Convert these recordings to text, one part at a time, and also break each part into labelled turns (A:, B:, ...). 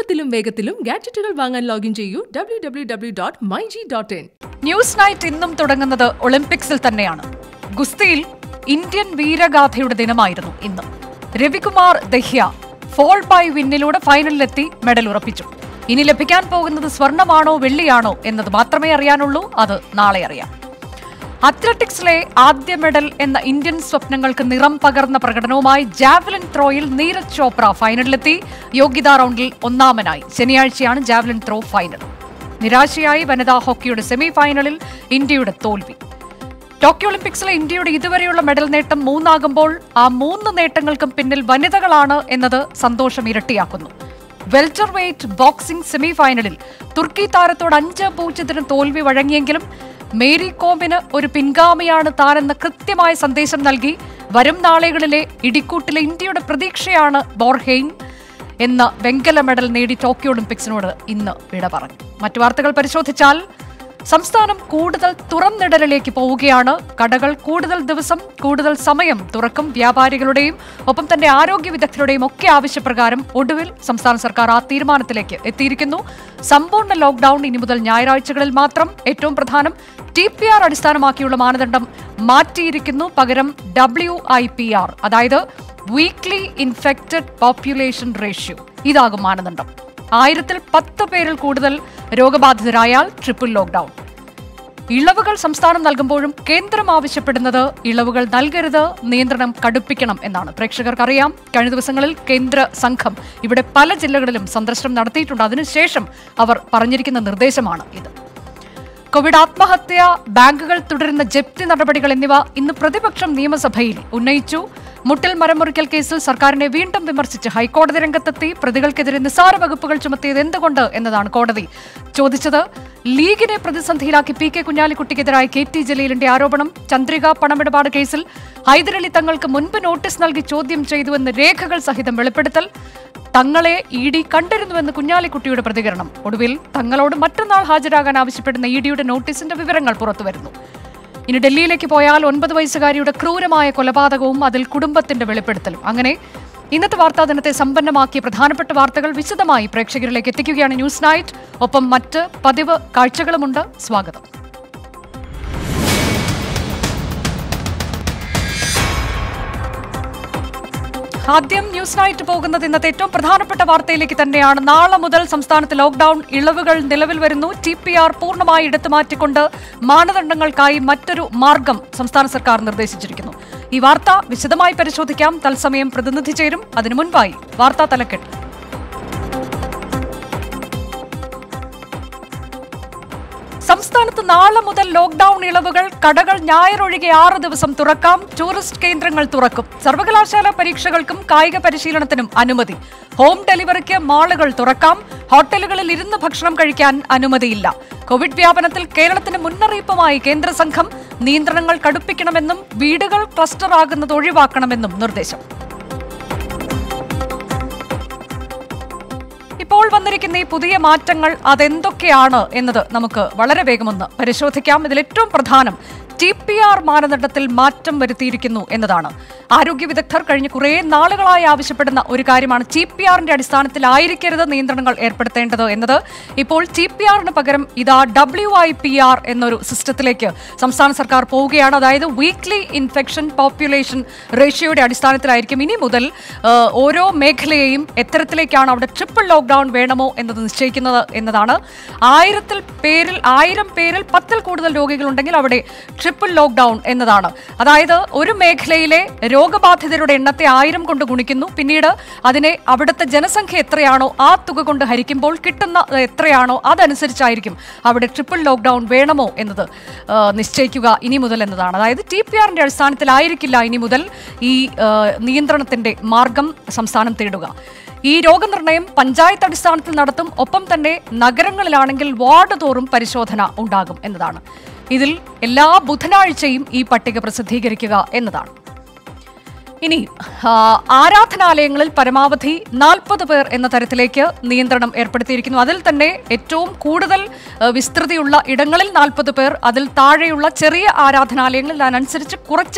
A: എളുപ്പത്തിലും വേഗത്തിലും ഗാഡ്ജറ്റുകൾ വാങ്ങാൻ ലോഗിൻ ചെയ്യൂ www.myg.in.
B: ന്യൂസ് നൈറ്റ് ഇന്നും തുടങ്ങുന്നത് ഒളിമ്പിക്സിൽ തന്നെയാണ്. ഗുസ്തിയിൽ ഇന്ത്യൻ വീരഗാഥയുടെ ദിനമായിരുന്നു ഇന്ന്. രവികുമാർ ദഹ്യ ഫോൾ ബൈ വിന്നിലൂടെ ഫൈനലിലെത്തി മെഡൽ ഉറപ്പിച്ചു. ഇനി ലഭിക്കാൻ പോകുന്നത് സ്വർണമാണോ വെള്ളിയാണോ എന്നത് മാത്രമേ അറിയാനുള്ളൂ. അത് നാളെ അറിയാം. അത്ലറ്റിക്സിലെ ആദ്യ മെഡൽ എന്ന ഇന്ത്യൻ സ്വപ്നങ്ങൾക്ക് നിറം പകർന്ന പ്രകടനവുമായി ജാവലിൻ ത്രോയിൽ നീരജ് ചോപ്ര ഫൈനലിലെത്തി. യോഗ്യതാ റൗണ്ടിൽ ഒന്നാമനായി. ശനിയാഴ്ചയാണ് ജാവലിൻ ത്രോ ഫൈനൽ. നിരാശയായി വനിതാ ഹോക്കിയുടെ സെമി ഫൈനലിൽ ഇന്ത്യയുടെ തോൽവി. ടോക്കിയോ ഒളിമ്പിക്സിലെ ഇന്ത്യയുടെ ഇതുവരെയുള്ള മെഡൽ നേട്ടം 3 ആകുമ്പോൾ ആ 3 നേട്ടങ്ങൾക്കും പിന്നിൽ വനിതകളാണ് എന്നത് സന്തോഷം ഇരട്ടിയാക്കുന്നു. വെൽറ്റർ വെയ്റ്റ് ബോക്സിംഗ് സെമി ഫൈനലിൽ തുർക്കി താരത്തോട് 5-0 തോൽവി വഴങ്ങിയെങ്കിലും മേരി കോമിന് ഒരു പിൻഗാമിയാണ് താനെന്ന കൃത്യമായ സന്ദേശം നൽകി വരും നാളുകളിലെ ഇടിക്കൂട്ടിലെ ഇന്ത്യയുടെ പ്രതീക്ഷയാണ് ബോർഹെയ്ൻ എന്ന വെങ്കല മെഡൽ നേടി ടോക്കിയോ ഒളിമ്പിക്സിനോട് ഇന്ന് വിട പറഞ്ഞു. മറ്റു വാർത്തകൾ പരിശോധിച്ചാൽ സംസ്ഥാനം കൂടുതൽ തുറന്നിടലിലേക്ക് പോവുകയാണ്. കടകൾ കൂടുതൽ ദിവസം കൂടുതൽ സമയം തുറക്കും. വ്യാപാരികളുടെയും ഒപ്പം തന്നെ ആരോഗ്യ വിദഗ്ധരുടെയും ഒക്കെ ആവശ്യപ്രകാരം ഒടുവിൽ സംസ്ഥാന സർക്കാർ ആ തീരുമാനത്തിലേക്ക് എത്തിയിരിക്കുന്നു. സമ്പൂർണ്ണ ലോക്ഡൌൺ ഇനി മുതൽ ഞായറാഴ്ചകളിൽ മാത്രം. ഏറ്റവും പ്രധാനം TPR അടിസ്ഥാനമാക്കിയുള്ള മാനദണ്ഡം മാറ്റിയിരിക്കുന്നു. പകരം WIPR, അതായത് വീക്ക്ലി ഇൻഫെക്റ്റഡ് പോപ്പുലേഷൻ റേഷ്യോ, ഇതാകും മാനദണ്ഡം. 1000-ൽ 10 പേരിൽ കൂടുതൽ രോഗബാധിതരായാൽ ട്രിപ്പിൾ ലോക്ഡൌൺ. ഇളവുകൾ സംസ്ഥാനം നൽകുമ്പോഴും കേന്ദ്രം ആവശ്യപ്പെടുന്നത് ഇളവുകൾ നൽകരുത്, നിയന്ത്രണം കടുപ്പിക്കണം എന്നാണ്. പ്രേക്ഷകർക്കറിയാം, കഴിഞ്ഞ ദിവസങ്ങളിൽ കേന്ദ്ര സംഘം ഇവിടെ പല ജില്ലകളിലും സന്ദർശനം നടത്തിയിട്ടുണ്ട്. അതിനുശേഷം അവർ പറഞ്ഞിരിക്കുന്ന നിർദ്ദേശമാണ് ഇത്. കോവിഡ് ആത്മഹത്യ, ബാങ്കുകൾ തുടരുന്ന ജപ്തി നടപടികൾ എന്നിവ ഇന്ന് പ്രതിപക്ഷം നിയമസഭയിൽ ഉന്നയിച്ചു. മുട്ടിൽ മരമുറിക്കൽ കേസിൽ സർക്കാരിനെ വീണ്ടും വിമർശിച്ച് ഹൈക്കോടതി രംഗത്തെത്തി. പ്രതികൾക്കെതിരെ നിസ്സാര വകുപ്പുകൾ ചുമത്തിയത് എന്തുകൊണ്ട് എന്നതാണ് കോടതി ചോദിച്ചത്. ലീഗിനെ പ്രതിസന്ധിയിലാക്കി PK കുഞ്ഞാലിക്കുട്ടിക്കെതിരായ KT ജലീലിന്റെ ആരോപണം. ചന്ദ്രിക പണമിടപാട് കേസിൽ ഹൈദരലി തങ്ങൾക്ക് മുൻപ് നോട്ടീസ് നൽകി ചോദ്യം ചെയ്തുവെന്ന് രേഖകൾ സഹിതം വെളിപ്പെടുത്തൽ. തങ്ങളെ ED കണ്ടിരുന്നുവെന്ന് കുഞ്ഞാലിക്കുട്ടിയുടെ പ്രതികരണം. ഒടുവിൽ തങ്ങളോട് മറ്റന്നാൾ ഹാജരാകാൻ ആവശ്യപ്പെടുന്ന EDയുടെ നോട്ടീസിന്റെ വിവരങ്ങൾ പുറത്തുവരുന്നു. ഇനി ഡൽഹിയിലേക്ക് പോയാൽ 9 വയസ്സുകാരിയുടെ ക്രൂരമായ കൊലപാതകവും അതിൽ കുടുംബത്തിന്റെ വെളിപ്പെടുത്തലും. അങ്ങനെ ഇന്നത്തെ വാർത്താ ദിനത്തെ സമ്പന്നമാക്കിയ പ്രധാനപ്പെട്ട വാർത്തകൾ വിശദമായി പ്രേക്ഷകരിലേക്ക് എത്തിക്കുകയാണ് ന്യൂസ് നൈറ്റ്. ഒപ്പം മറ്റ് പതിവ് കാഴ്ചകളുമുണ്ട്. സ്വാഗതം. ആദ്യം ന്യൂസ് നൈറ്റ് പോകുന്നത് ഇന്നത്തെ ഏറ്റവും പ്രധാനപ്പെട്ട വാർത്തയിലേക്ക് തന്നെയാണ്. നാളെ മുതൽ സംസ്ഥാനത്ത് ലോക്ഡൌൺ ഇളവുകൾ നിലവിൽ വരുന്നു. TPR പൂർണ്ണമായി എടുത്തുമാറ്റിക്കൊണ്ട് മാനദണ്ഡങ്ങൾക്കായി മറ്റൊരു മാർഗം സംസ്ഥാന സർക്കാർ നിർദ്ദേശിച്ചിരിക്കുന്നു. ഈ വാർത്ത വിശദമായി പരിശോധിക്കാം. തത്സമയം പ്രതിനിധി ചേരും. അതിനു മുൻപായി വാർത്താ തലക്കെട്ട്. സംസ്ഥാനത്ത് നാളെ മുതൽ ലോക്ഡൌൺ ഇളവുകൾ. കടകൾ ഞായറൊഴികെ 6 ദിവസം തുറക്കാം. ടൂറിസ്റ്റ് കേന്ദ്രങ്ങൾ തുറക്കും. സർവകലാശാല പരീക്ഷകൾക്കും കായിക പരിശീലനത്തിനും അനുമതി. ഹോം ഡെലിവറിക്ക് മാളുകൾ തുറക്കാം. ഹോട്ടലുകളിൽ ഇരുന്ന് ഭക്ഷണം കഴിക്കാൻ അനുമതിയില്ല. കോവിഡ് വ്യാപനത്തിൽ കേരളത്തിന് മുന്നറിയിപ്പുമായി കേന്ദ്ര സംഘം. നിയന്ത്രണങ്ങൾ കടുപ്പിക്കണമെന്നും വീടുകൾ ക്ലസ്റ്റർ ആകുന്നത് ഒഴിവാക്കണമെന്നും നിർദ്ദേശം. ഇപ്പോൾ വന്നിരിക്കുന്ന ഈ പുതിയ മാറ്റങ്ങൾ അതെന്തൊക്കെയാണ് എന്നത് നമുക്ക് വളരെ വേഗമൊന്ന് പരിശോധിക്കാം. ഇതിൽ ഏറ്റവും പ്രധാനം TPR മാനദണ്ഡത്തിൽ മാറ്റം വരുത്തിയിരിക്കുന്നു എന്നതാണ്. ആരോഗ്യ വിദഗ്ധർ കഴിഞ്ഞ കുറേ നാളുകളായി ആവശ്യപ്പെടുന്ന ഒരു കാര്യമാണ്. TPRന്റെ അടിസ്ഥാനത്തിലായിരിക്കരുത് നിയന്ത്രണങ്ങൾ ഏർപ്പെടുത്തേണ്ടത് എന്നത്. ഇപ്പോൾ TPRന് പകരം ഇതാ WIPR എന്നൊരു സിസ്റ്റത്തിലേക്ക് സംസ്ഥാന സർക്കാർ പോവുകയാണ്. അതായത് വീക്ക്ലി ഇൻഫെക്ഷൻ പോപ്പുലേഷൻ റേഷ്യോയുടെ അടിസ്ഥാനത്തിലായിരിക്കും ഇനി മുതൽ ഓരോ മേഖലയെയും എത്തരത്തിലേക്കാണ് അവിടെ ട്രിപ്പിൾ ലോക്ഡൌൺ വേണമോ എന്നത് നിശ്ചയിക്കുന്നത് എന്നതാണ്. 1000 പേരിൽ 10ൽ കൂടുതൽ രോഗികളുണ്ടെങ്കിൽ അവിടെ ട്രിപ്പിൾ ലോക്ഡൌൺ എന്നതാണ്. അതായത് ഒരു മേഖലയിലെ രോഗബാധിതരുടെ എണ്ണത്തെ 1000 കൊണ്ട് ഗുണിക്കുന്നു. പിന്നീട് അതിനെ അവിടുത്തെ ജനസംഖ്യ എത്രയാണോ ആ തുക കൊണ്ട് ഹരിക്കുമ്പോൾ കിട്ടുന്ന എത്രയാണോ അതനുസരിച്ചായിരിക്കും അവിടെ ട്രിപ്പിൾ ലോക്ഡൌൺ വേണമോ എന്നത് നിശ്ചയിക്കുക ഇനി മുതൽ എന്നതാണ്. അതായത് TPRന്റെ അടിസ്ഥാനത്തിലായിരിക്കില്ല ഇനി മുതൽ ഈ നിയന്ത്രണത്തിന്റെ മാർഗം സംസ്ഥാനം തേടുക. ഈ രോഗനിർണയം പഞ്ചായത്ത് അടിസ്ഥാനത്തിൽ നടത്തും. ഒപ്പം തന്നെ നഗരങ്ങളിലാണെങ്കിൽ വാർഡ് തോറും പരിശോധന ഉണ്ടാകും എന്നതാണ്. ഇതിൽ എല്ലാ ബുധനാഴ്ചയും ഈ പട്ടിക പ്രസിദ്ധീകരിക്കുക എന്നതാണ്. ഇനി ആരാധനാലയങ്ങളിൽ പരമാവധി 40 പേർ എന്ന തരത്തിലേക്ക് നിയന്ത്രണം ഏർപ്പെടുത്തിയിരിക്കുന്നു. അതിൽ തന്നെ ഏറ്റവും കൂടുതൽ വിസ്തൃതിയുള്ള ഇടങ്ങളിൽ 40 പേർ, അതിൽ താഴെയുള്ള ചെറിയ ആരാധനാലയങ്ങളിൽ അതിനനുസരിച്ച്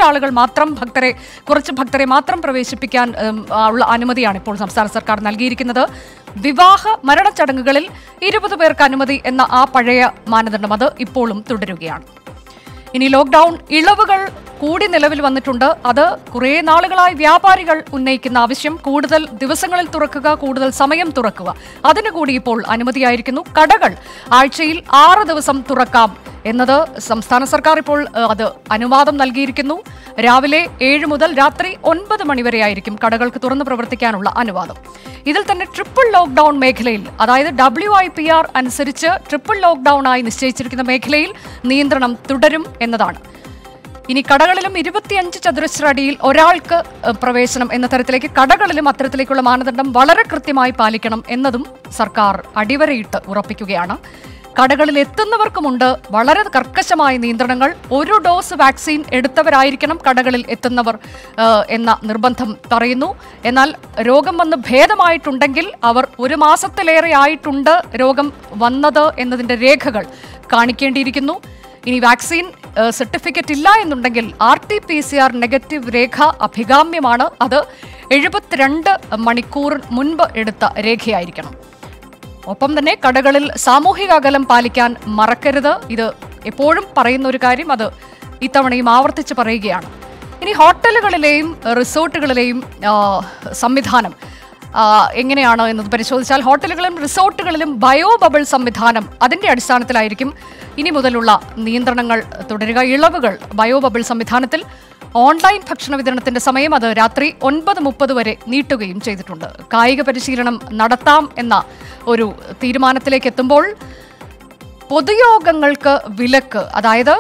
B: കുറച്ച് ഭക്തരെ മാത്രം പ്രവേശിപ്പിക്കാൻ ഉള്ള അനുമതിയാണ് ഇപ്പോൾ സംസ്ഥാന സർക്കാർ നൽകിയിരിക്കുന്നത്. വിവാഹ മരണച്ചടങ്ങുകളിൽ 20 പേർക്ക് അനുമതി എന്ന ആ പഴയ മാനദണ്ഡം അത് ഇപ്പോഴും തുടരുകയാണ്. ഇനി ലോക്ക്ഡൌൺ ഇളവുകൾ കൂടി നിലവിൽ വന്നിട്ടുണ്ട്. അത് കുറേ നാളുകളായി വ്യാപാരികൾ ഉന്നയിക്കുന്ന ആവശ്യം, കൂടുതൽ ദിവസങ്ങളിൽ തുറക്കുക, കൂടുതൽ സമയം തുറക്കുക, അതിനു കൂടി ഇപ്പോൾ അനുമതിയായിരിക്കുന്നു. കടകൾ ആഴ്ചയിൽ 6 ദിവസം തുറക്കാം എന്നത് സംസ്ഥാന സർക്കാർ ഇപ്പോൾ അത് അനുവാദം നൽകിയിരിക്കുന്നു. രാവിലെ 7 മുതൽ രാത്രി 9 മണിവരെയായിരിക്കും കടകൾക്ക് തുറന്ന് പ്രവർത്തിക്കാനുള്ള അനുവാദം. ഇതിൽ തന്നെ ട്രിപ്പിൾ ലോക്ക്ഡൌൺ മേഖലയിൽ, അതായത് WIPR അനുസരിച്ച് ട്രിപ്പിൾ ലോക്ക്ഡൌൺ ആയി നിശ്ചയിച്ചിരിക്കുന്ന മേഖലയിൽ നിയന്ത്രണം തുടരും എന്നതാണ്. ഇനി കടകളിലും 25 ചതുരശ്ര അടിയിൽ ഒരാൾക്ക് പ്രവേശനം എന്ന തരത്തിലേക്ക് കടകളിലും അത്തരത്തിലേക്കുള്ള മാനദണ്ഡം വളരെ കൃത്യമായി പാലിക്കണം എന്നതും സർക്കാർ അടിവരയിട്ട് ഉറപ്പിക്കുകയാണ്. കടകളിൽ എത്തുന്നവർക്കുമുണ്ട് വളരെ കർക്കശമായ നിയന്ത്രണങ്ങൾ. 1 ഡോസ് വാക്സിൻ എടുത്തവരായിരിക്കണം കടകളിൽ എത്തുന്നവർ എന്ന നിർബന്ധം പറയുന്നു. എന്നാൽ രോഗം വന്ന് ഭേദമായിട്ടുണ്ടെങ്കിൽ അവർ 1 മാസത്തിലേറെ ആയിട്ടുണ്ട് രോഗം വന്നത് എന്നതിന്റെ രേഖകൾ കാണിക്കേണ്ടിയിരിക്കുന്നു. ഇനി വാക്സിൻ സർട്ടിഫിക്കറ്റ് ഇല്ല എന്നുണ്ടെങ്കിൽ RT-PCR നെഗറ്റീവ് രേഖ അഭികാമ്യമാണ്. അത് 72 മണിക്കൂർ മുൻപ് എടുത്ത രേഖയായിരിക്കണം. ഒപ്പം തന്നെ കടകളിൽ സാമൂഹിക അകലം പാലിക്കാൻ മറക്കരുത്. ഇത് എപ്പോഴും പറയുന്ന ഒരു കാര്യം, അത് ഇത്തവണയും ആവർത്തിച്ച് പറയുകയാണ്. ഇനി ഹോട്ടലുകളിലെയും റിസോർട്ടുകളിലെയും സംവിധാനം എങ്ങനെയാണ് എന്നത് പരിശോധിച്ചാൽ, ഹോട്ടലുകളിലും റിസോർട്ടുകളിലും ബയോ ബബിൾ സംവിധാനം അതിന്റെ അടിസ്ഥാനത്തിലായിരിക്കും ഇനി മുതലുള്ള നിയന്ത്രണങ്ങൾ തുടരുക. ഇളവുകൾ ബയോ ബബിൾ സംവിധാനത്തിൽ ഓൺലൈൻ ഭക്ഷണ വിതരണത്തിന്റെ സമയം അത് രാത്രി 9:30 വരെ നീട്ടുകയും ചെയ്തിട്ടുണ്ട്. കായിക പരിശീലനം നടത്താം എന്ന ഒരു തീരുമാനത്തിലേക്ക് എത്തുമ്പോൾ പൊതുയോഗങ്ങൾക്ക് വിലക്ക്, അതായത്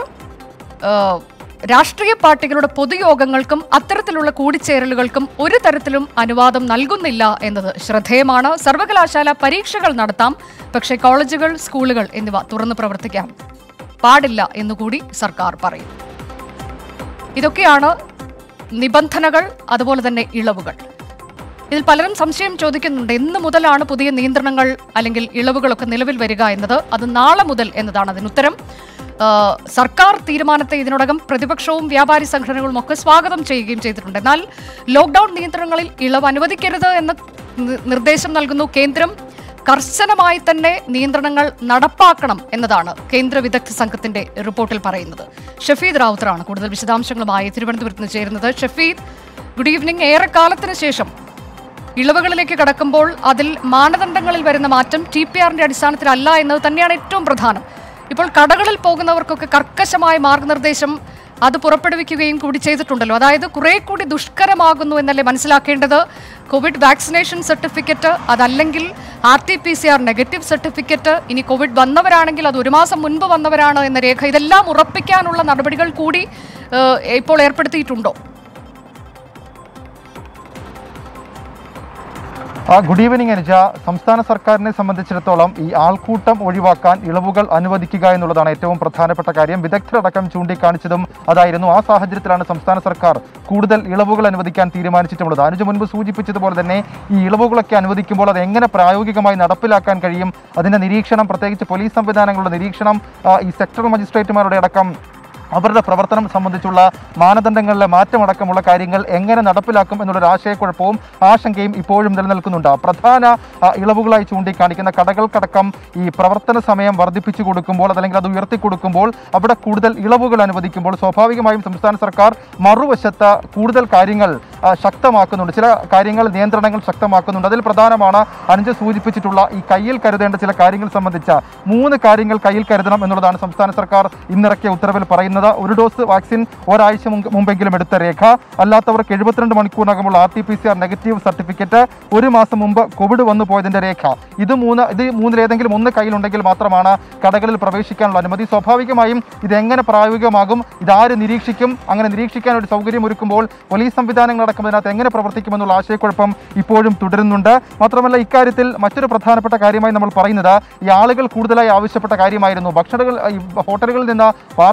B: രാഷ്ട്രീയ പാർട്ടികളുടെ പൊതുയോഗങ്ങൾക്കും അത്തരത്തിലുള്ള കൂടിച്ചേരലുകൾക്കും ഒരു തരത്തിലും അനുവാദം നൽകുന്നില്ല എന്നത് ശ്രദ്ധേയമാണ്. സർവകലാശാല പരീക്ഷകൾ നടത്താം, പക്ഷേ കോളേജുകൾ, സ്കൂളുകൾ എന്നിവ തുറന്നു പ്രവർത്തിക്കാൻ പാടില്ല എന്നുകൂടി സർക്കാർ പറയും. ഇതൊക്കെയാണ് നിബന്ധനകൾ, അതുപോലെ തന്നെ ഇളവുകൾ. ഇതിൽ പലരും സംശയം ചോദിക്കുന്നുണ്ട്, എന്ന് മുതലാണ് പുതിയ നിയന്ത്രണങ്ങൾ അല്ലെങ്കിൽ ഇളവുകളൊക്കെ നിലവിൽ വരിക എന്നത്. അത് നാളെ മുതൽ എന്നതാണ് അതിനുത്തരം. സർക്കാർ തീരുമാനത്തെ ഇതിനോടകം പ്രതിപക്ഷവും വ്യാപാരി സംഘടനകളും ഒക്കെ സ്വാഗതം ചെയ്യുകയും ചെയ്തിട്ടുണ്ട്. എന്നാൽ ലോക്ക്ഡൌൺ നിയന്ത്രണങ്ങളിൽ ഇളവ് അനുവദിക്കരുത് എന്ന നിർദ്ദേശം നൽകുന്നു കേന്ദ്രം. കർശനമായി തന്നെ നിയന്ത്രണങ്ങൾ നടപ്പാക്കണം എന്നതാണ് കേന്ദ്ര വിദഗ്ധ സംഘത്തിന്റെ റിപ്പോർട്ടിൽ പറയുന്നത്. ഷഫീദ് റാവുത്തറാണ് കൂടുതൽ വിശദാംശങ്ങളുമായി തിരുവനന്തപുരത്ത് നിന്ന് ചേരുന്നത്. Shafeed, good evening. ഏറെക്കാലത്തിന് ശേഷം ഇളവുകളിലേക്ക് കടക്കുമ്പോൾ അതിൽ മാനദണ്ഡങ്ങളിൽ വരുന്ന മാറ്റം TPR-ന്റെ അടിസ്ഥാനത്തിലല്ല എന്നത് തന്നെയാണ് ഏറ്റവും പ്രധാനം. ഇപ്പോൾ കടകളിൽ പോകുന്നവർക്കൊക്കെ കർക്കശമായ മാർഗനിർദ്ദേശം അത് പുറപ്പെടുവിക്കുകയും കൂടി ചെയ്തിട്ടുണ്ടല്ലോ. അതായത് കുറെ കൂടി ദുഷ്കരമാകുന്നു എന്നല്ലേ മനസ്സിലാക്കേണ്ടത്. കോവിഡ് വാക്സിനേഷൻ സർട്ടിഫിക്കറ്റ്, അതല്ലെങ്കിൽ RT-PCR നെഗറ്റീവ് സർട്ടിഫിക്കറ്റ്, ഇനി കോവിഡ് വന്നവരാണെങ്കിൽ അത് 1 മാസം മുൻപ് വന്നവരാണ് എന്ന രേഖ, ഇതെല്ലാം ഉറപ്പിക്കാനുള്ള നടപടികൾ കൂടി ഇപ്പോൾ ഏർപ്പെടുത്തിയിട്ടുണ്ടോ?
C: Good evening Anuja. സംസ്ഥാന സർക്കാരിനെ സംബന്ധിച്ചിടത്തോളം ഈ ആൾക്കൂട്ടം ഒഴിവാക്കാൻ ഇളവുകൾ അനുവദിക്കുക എന്നുള്ളതാണ് ഏറ്റവും പ്രധാനപ്പെട്ട കാര്യം. വിദഗ്ധരടക്കം ചൂണ്ടിക്കാണിച്ചതും അതായിരുന്നു. ആ സാഹചര്യത്തിലാണ് സംസ്ഥാന സർക്കാർ കൂടുതൽ ഇളവുകൾ അനുവദിക്കാൻ തീരുമാനിച്ചിട്ടുള്ളത്. അനുജ മുൻപ് സൂചിപ്പിച്ചതുപോലെ തന്നെ ഈ ഇളവുകളൊക്കെ അനുവദിക്കുമ്പോൾ അത് എങ്ങനെ പ്രായോഗികമായി നടപ്പിലാക്കാൻ കഴിയും, അതിൻ്റെ നിരീക്ഷണം, പ്രത്യേകിച്ച് പോലീസ് സംവിധാനങ്ങളുടെ നിരീക്ഷണം, ഈ സെക്ടറൽ മജിസ്ട്രേറ്റുമാരുടെ അടക്കം അവരുടെ പ്രവർത്തനം സംബന്ധിച്ചുള്ള മാനദണ്ഡങ്ങളിലെ മാറ്റമടക്കമുള്ള കാര്യങ്ങൾ എങ്ങനെ നടപ്പിലാക്കും എന്നുള്ളൊരു ആശയക്കുഴപ്പവും ആശങ്കയും ഇപ്പോഴും നിലനിൽക്കുന്നുണ്ട്. പ്രധാന ഇളവുകളായി ചൂണ്ടിക്കാണിക്കുന്ന കടകൾക്കടക്കം ഈ പ്രവർത്തന സമയം വർദ്ധിപ്പിച്ചു കൊടുക്കുമ്പോൾ, അതല്ലെങ്കിൽ അത് ഉയർത്തിക്കൊടുക്കുമ്പോൾ, അവിടെ കൂടുതൽ ഇളവുകൾ അനുവദിക്കുമ്പോൾ സ്വാഭാവികമായും സംസ്ഥാന സർക്കാർ മറുവശത്ത് കൂടുതൽ കാര്യങ്ങൾ ശക്തമാക്കുന്നുണ്ട്. ചില കാര്യങ്ങൾ, നിയന്ത്രണങ്ങൾ ശക്തമാക്കുന്നുണ്ട്. അതിൽ പ്രധാനമാണ് അനുജ സൂചിപ്പിച്ചിട്ടുള്ള ഈ കയ്യിൽ കരുതേണ്ട ചില കാര്യങ്ങൾ സംബന്ധിച്ച 3 കാര്യങ്ങൾ കയ്യിൽ കരുതണം എന്നുള്ളതാണ് സംസ്ഥാന സർക്കാർ ഇന്നിറക്കിയ ഉത്തരവിൽ പറയുന്നത്. 1 ഡോസ് വാക്സിൻ ഒരാഴ്ച മുമ്പെങ്കിലും എടുത്ത രേഖ, അല്ലാത്തവർക്ക് 72 മണിക്കൂറിനകമുള്ള RT-PCR നെഗറ്റീവ് സർട്ടിഫിക്കറ്റ്, 1 മാസം മുമ്പ് കോവിഡ് വന്നു പോയതിന്റെ രേഖ, ഇത് മൂന്നിലേതെങ്കിലും ഒന്ന് കയ്യിലുണ്ടെങ്കിൽ മാത്രമാണ് കടകളിൽ പ്രവേശിക്കാനുള്ള അനുമതി. സ്വാഭാവികമായും ഇതെങ്ങനെ പ്രായോഗികമാകും, ഇതാര് നിരീക്ഷിക്കും, അങ്ങനെ നിരീക്ഷിക്കാൻ ഒരു സൗകര്യം ഒരുക്കുമ്പോൾ പോലീസ് സംവിധാനങ്ങളടക്കം ഇതിനകത്ത് എങ്ങനെ പ്രവർത്തിക്കുമെന്നുള്ള ആശയക്കുഴപ്പം ഇപ്പോഴും തുടരുന്നുണ്ട്. മാത്രമല്ല ഇക്കാര്യത്തിൽ മറ്റൊരു പ്രധാനപ്പെട്ട കാര്യമായി നമ്മൾ പറയുന്നത്, ഈ ആളുകൾ കൂടുതലായി ആവശ്യപ്പെട്ട കാര്യമായിരുന്നു ഹോട്ടലുകളിൽ നിന്ന് പാർസൽ വാങ്ങാനുള്ള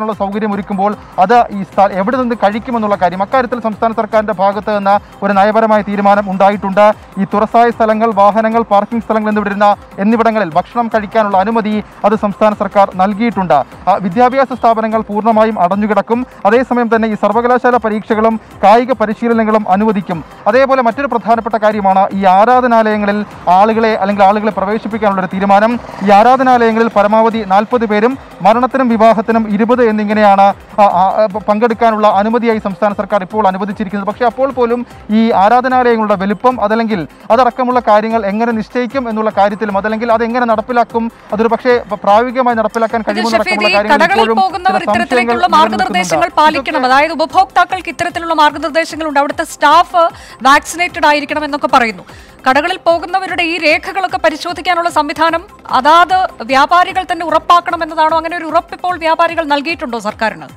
C: കഴിക്കാനുള്ള സൗകര്യം ഒരുക്കുമ്പോൾ അത് ഈ എവിടെ നിന്ന് കഴിക്കുമെന്നുള്ള കാര്യം അക്കാര്യത്തിൽ സംസ്ഥാന സർക്കാരിന്റെ ഭാഗത്ത് നിന്ന് ഒരു നയപരമായ തീരുമാനം ഉണ്ടായിട്ടുണ്ട്. ഈ തുറസായ സ്ഥലങ്ങൾ, വാഹനങ്ങൾ, പാർക്കിംഗ് സ്ഥലങ്ങൾ എന്നിവിടങ്ങളിൽ ഭക്ഷണം കഴിക്കാനുള്ള അനുമതി അത് സംസ്ഥാന സർക്കാർ നൽകിയിട്ടുണ്ട്. വിദ്യാഭ്യാസ സ്ഥാപനങ്ങൾ പൂർണ്ണമായും അടഞ്ഞുകിടക്കും. അതേസമയം തന്നെ ഈ സർവകലാശാല പരീക്ഷകളും കായിക പരിശീലനങ്ങളും അനുവദിക്കും. അതേപോലെ മറ്റൊരു പ്രധാനപ്പെട്ട കാര്യമാണ് ഈ ആരാധനാലയങ്ങളിൽ ആളുകളെ പ്രവേശിപ്പിക്കാനുള്ള ഒരു തീരുമാനം. ഈ ആരാധനാലയങ്ങളിൽ പരമാവധി 40 പേരും മരണത്തിനും വിവാഹത്തിനും 20 എന്നിങ്ങനെയാണ് പങ്കെടുക്കാനുള്ള അനുമതിയായി സംസ്ഥാന സർക്കാർ ഇപ്പോൾ അനുവദിച്ചിരിക്കുന്നത്. പക്ഷേ അപ്പോൾ പോലും ഈ ആരാധനാലയങ്ങളുടെ വലുപ്പം അതടക്കമുള്ള കാര്യങ്ങൾ എങ്ങനെ നിശ്ചയിക്കും എന്നുള്ള കാര്യത്തിലും അതല്ലെങ്കിൽ അതെങ്ങനെ നടപ്പിലാക്കും, അതൊരു പക്ഷേ പ്രായോഗികമായി നടപ്പിലാക്കാൻ കഴിയുമെന്നടക്കമുള്ള
B: ഇത്തരത്തിലുള്ള മാർഗനിർദ്ദേശങ്ങൾ പാലിക്കണം. അതായത് ഉപഭോക്താക്കൾക്ക് ഇത്തരത്തിലുള്ള മാർഗനിർദ്ദേശങ്ങളുണ്ട്. അവിടുത്തെ സ്റ്റാഫ് വാക്സിനേറ്റഡ് ആയിരിക്കണം എന്നൊക്കെ പറയുന്നു. കടകളിൽ പോകുന്നവരുടെ ഈ രേഖകളൊക്കെ പരിശോധിക്കാനുള്ള സംവിധാനം അതാത് വ്യാപാരികൾ തന്നെ ഉറപ്പാക്കണം എന്നതാണോ? അങ്ങനെ ഒരു ഉറപ്പ് ഇപ്പോൾ വ്യാപാരികൾ നൽകിയിട്ടുണ്ടോ സർക്കാരിന്?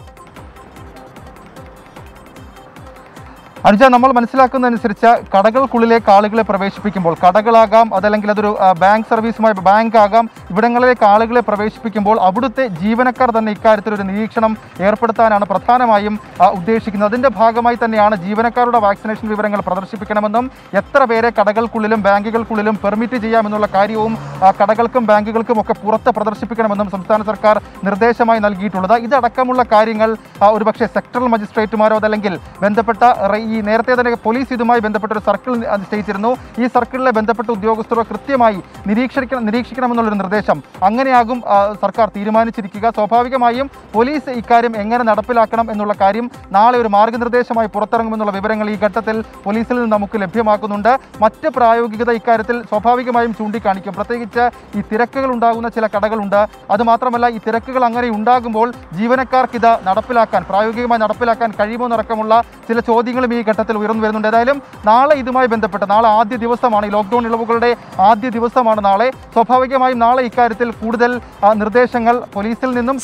C: അനുജ, നമ്മൾ മനസ്സിലാക്കുന്നതനുസരിച്ച് കടകൾക്കുള്ളിലേക്ക് ആളുകളെ പ്രവേശിപ്പിക്കുമ്പോൾ, കടകളാകാം അതല്ലെങ്കിൽ അതൊരു ബാങ്ക് സർവീസുമായി ബാങ്ക് ആകാം, ഇവിടങ്ങളിലേക്ക് ആളുകളെ പ്രവേശിപ്പിക്കുമ്പോൾ അവിടുത്തെ ജീവനക്കാർ തന്നെ ഇക്കാര്യത്തിൽ ഒരു നിരീക്ഷണം ഏർപ്പെടുത്താനാണ് പ്രധാനമായും ഉദ്ദേശിക്കുന്നത്. അതിൻ്റെ ഭാഗമായി തന്നെയാണ് ജീവനക്കാരുടെ വാക്സിനേഷൻ വിവരങ്ങൾ പ്രദർശിപ്പിക്കണമെന്നും എത്ര പേരെ കടകൾക്കുള്ളിലും ബാങ്കുകൾക്കുള്ളിലും പെർമിറ്റ് ചെയ്യാമെന്നുള്ള കാര്യവും കടകൾക്കും ബാങ്കുകൾക്കും ഒക്കെ പുറത്ത് പ്രദർശിപ്പിക്കണമെന്നും സംസ്ഥാന സർക്കാർ നിർദ്ദേശമായി നൽകിയിട്ടുള്ളത്. ഇതടക്കമുള്ള കാര്യങ്ങൾ ഒരുപക്ഷെ സെക്ടറൽ മജിസ്ട്രേറ്റുമാരോ അതല്ലെങ്കിൽ ബന്ധപ്പെട്ട ഈ നേരത്തെ തന്നെ പോലീസ് ഇതുമായി ബന്ധപ്പെട്ട ഒരു സർക്കിൾ നിശ്ചയിച്ചിരുന്നു. ഈ സർക്കിളിലെ ബന്ധപ്പെട്ട ഉദ്യോഗസ്ഥരോ കൃത്യമായി നിരീക്ഷിക്കണമെന്നുള്ളൊരു നിർദ്ദേശം അങ്ങനെയാകും സർക്കാർ തീരുമാനിച്ചിരിക്കുക. സ്വാഭാവികമായും പോലീസ് ഇക്കാര്യം എങ്ങനെ നടപ്പിലാക്കണം എന്നുള്ള കാര്യം നാളെ ഒരു മാർഗനിർദ്ദേശമായി പുറത്തിറങ്ങുമെന്നുള്ള വിവരങ്ങൾ ഈ ഘട്ടത്തിൽ പോലീസിൽ നിന്ന് നമുക്ക് ലഭ്യമാക്കുന്നുണ്ട്. മറ്റ് പ്രായോഗികത ഇക്കാര്യത്തിൽ സ്വാഭാവികമായും ചൂണ്ടിക്കാണിക്കും. പ്രത്യേകിച്ച് ഈ തിരക്കുകൾ ഉണ്ടാകുന്ന ചില കടകളുണ്ട്. അതുമാത്രമല്ല, ഈ തിരക്കുകൾ അങ്ങനെ ഉണ്ടാകുമ്പോൾ ജീവനക്കാർക്ക് ഇത് പ്രായോഗികമായി നടപ്പിലാക്കാൻ കഴിയുമോ എന്നടക്കമുള്ള ചില ചോദ്യങ്ങളും ഈ ഘട്ടത്തിൽ ഉയർന്നു വരുന്നുണ്ട്. ഏതായാലും നാളെ ഇതുമായി ബന്ധപ്പെട്ട് നാളെ ആദ്യ ദിവസമാണ്, ഈ ലോക്ക്ഡൌൺ ഇളവുകളുടെ ആദ്യ ദിവസമാണ് നാളെ. സ്വാഭാവികമായി നാളെ ഇക്കാര്യത്തിൽ കൂടുതൽ നിർദ്ദേശങ്ങൾ പോലീസിൽ നിന്നും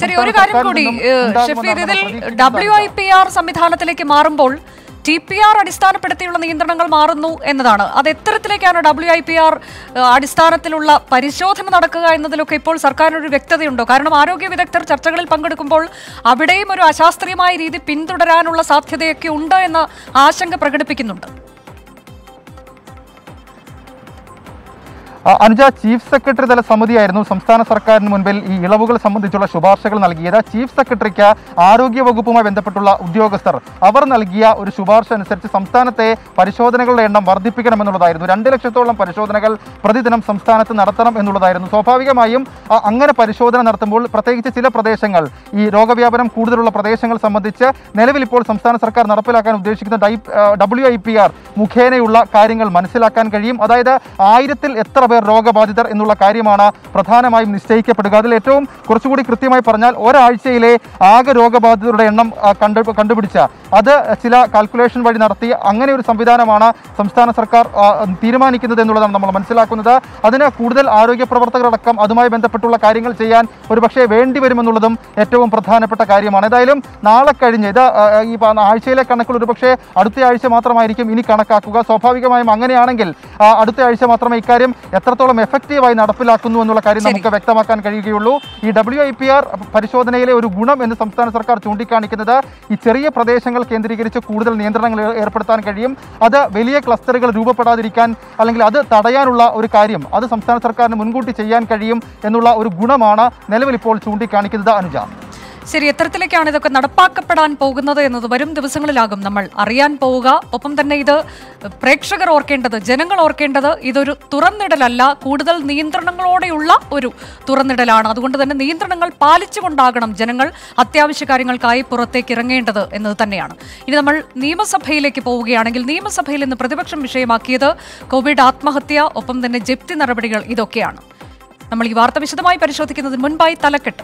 B: WIPR സംവിധാനത്തിലേക്ക് മാറുമ്പോൾ TPR അടിസ്ഥാനപ്പെടുത്തിയുള്ള നിയന്ത്രണങ്ങൾ മാറുന്നു എന്നതാണ്. അത് എത്തരത്തിലേക്കാണ് WIPR അടിസ്ഥാനത്തിലുള്ള പരിശോധന നടക്കുക എന്നതിലൊക്കെ ഇപ്പോൾ സർക്കാരിനൊരു വ്യക്തതയുണ്ടോ? കാരണം ആരോഗ്യ വിദഗ്ധർ ചർച്ചകളിൽ പങ്കെടുക്കുമ്പോൾ അവിടെയും ഒരു അശാസ്ത്രീയമായ രീതി പിന്തുടരാനുള്ള സാധ്യതയൊക്കെ ഉണ്ട് എന്ന ആശങ്ക പ്രകടിപ്പിക്കുന്നുണ്ട്.
C: അനുജ, ചീഫ് സെക്രട്ടറി തല സമിതിയായിരുന്നു സംസ്ഥാന സർക്കാരിന് മുൻപിൽ ഈ ഇളവുകൾ സംബന്ധിച്ചുള്ള ശുപാർശകൾ നൽകിയത്. ചീഫ് സെക്രട്ടറിക്ക് ആരോഗ്യ വകുപ്പുമായി ബന്ധപ്പെട്ടുള്ള ഉദ്യോഗസ്ഥർ അവർ നൽകിയ ഒരു ശുപാർശ അനുസരിച്ച് സംസ്ഥാനത്തെ പരിശോധനകളുടെ എണ്ണം വർദ്ധിപ്പിക്കണമെന്നുള്ളതായിരുന്നു. 2 ലക്ഷത്തോളം പരിശോധനകൾ പ്രതിദിനം സംസ്ഥാനത്ത് നടത്തണം എന്നുള്ളതായിരുന്നു. സ്വാഭാവികമായും അങ്ങനെ പരിശോധന നടത്തുമ്പോൾ പ്രത്യേകിച്ച് ചില പ്രദേശങ്ങൾ, ഈ രോഗവ്യാപനം കൂടുതലുള്ള പ്രദേശങ്ങൾ സംബന്ധിച്ച് നിലവിൽ ഇപ്പോൾ സംസ്ഥാന സർക്കാർ നടപ്പിലാക്കാൻ ഉദ്ദേശിക്കുന്ന WIPR മുഖേനയുള്ള കാര്യങ്ങൾ മനസ്സിലാക്കാൻ കഴിയും. അതായത് 1000-ൽ എത്ര പേർ രോഗബാധിതർ എന്നുള്ള കാര്യമാണ് പ്രധാനമായും നിശ്ചയിക്കപ്പെടുക. അതിൽ ഏറ്റവും കുറച്ചുകൂടി കൃത്യമായി പറഞ്ഞാൽ ഒരാഴ്ചയിലെ ആകെ രോഗബാധിതരുടെ എണ്ണം കണ്ടുപിടിച്ച അത് ചില കാൽക്കുലേഷൻ വഴി നടത്തി അങ്ങനെ ഒരു സംവിധാനമാണ് സംസ്ഥാന സർക്കാർ തീരുമാനിക്കുന്നത് എന്നുള്ളതാണ് നമ്മൾ മനസ്സിലാക്കുന്നത്. അതിന് കൂടുതൽ ആരോഗ്യ പ്രവർത്തകരടക്കം അതുമായി ബന്ധപ്പെട്ടുള്ള കാര്യങ്ങൾ ചെയ്യാൻ ഒരുപക്ഷെ വേണ്ടിവരുമെന്നുള്ളതും ഏറ്റവും പ്രധാനപ്പെട്ട കാര്യമാണ്. ഏതായാലും നാളെ കഴിഞ്ഞ് ഈ ആഴ്ചയിലെ കണക്കുകൾ ഒരുപക്ഷെ അടുത്ത ആഴ്ച മാത്രമായിരിക്കും ഇനി കണക്കാക്കുക. സ്വാഭാവികമായും അങ്ങനെയാണെങ്കിൽ അടുത്ത ആഴ്ച മാത്രമേ ഇക്കാര്യം എത്രത്തോളം എഫക്റ്റീവായി നടപ്പിലാക്കുന്നു എന്നുള്ള കാര്യം നമുക്ക് വ്യക്തമാക്കാൻ കഴിയുകയുള്ളൂ. ഈ WIPR പരിശോധനയിലെ ഒരു ഗുണം എന്ന് സംസ്ഥാന സർക്കാർ ചൂണ്ടിക്കാണിക്കുന്നത് ഈ ചെറിയ പ്രദേശങ്ങൾ കേന്ദ്രീകരിച്ച് കൂടുതൽ നിയന്ത്രണങ്ങൾ ഏർപ്പെടുത്താൻ കഴിയും. അത് വലിയ ക്ലസ്റ്ററുകൾ രൂപപ്പെടാതിരിക്കാൻ അല്ലെങ്കിൽ അത് തടയാനുള്ള ഒരു കാര്യം അത് സംസ്ഥാന സർക്കാരിന് മുൻകൂട്ടി ചെയ്യാൻ കഴിയും എന്നുള്ള ഒരു ഗുണമാണ് നിലവിൽ ഇപ്പോൾ ചൂണ്ടിക്കാണിക്കുന്നത്. അനുജ,
B: ശരി, എത്തരത്തിലേക്കാണ് ഇതൊക്കെ നടപ്പാക്കപ്പെടാൻ പോകുന്നത് എന്നത് വരും ദിവസങ്ങളിലാകും നമ്മൾ അറിയാൻ പോവുക. ഒപ്പം തന്നെ ഇത് പ്രേക്ഷകർ ഓർക്കേണ്ടത്, ജനങ്ങൾ ഓർക്കേണ്ടത് ഇതൊരു തുറന്നിടലല്ല, കൂടുതൽ നിയന്ത്രണങ്ങളോടെയുള്ള ഒരു തുറന്നിടലാണ്. അതുകൊണ്ട് തന്നെ നിയന്ത്രണങ്ങൾ പാലിച്ചുകൊണ്ടാകണം ജനങ്ങൾ അത്യാവശ്യ കാര്യങ്ങൾക്കായി പുറത്തേക്ക് ഇറങ്ങേണ്ടത് എന്നത് തന്നെയാണ്. ഇനി നമ്മൾ നിയമസഭയിലേക്ക് പോവുകയാണെങ്കിൽ നിയമസഭയിൽ ഇന്ന് പ്രതിപക്ഷം വിഷയമാക്കിയത് കോവിഡ് ആത്മഹത്യ, ഒപ്പം തന്നെ ജപ്തി നടപടികൾ, ഇതൊക്കെയാണ്. നമ്മൾ ഈ വാർത്ത വിശദമായി പരിശോധിക്കുന്നതിന് മുൻപായി തലക്കെട്ട്.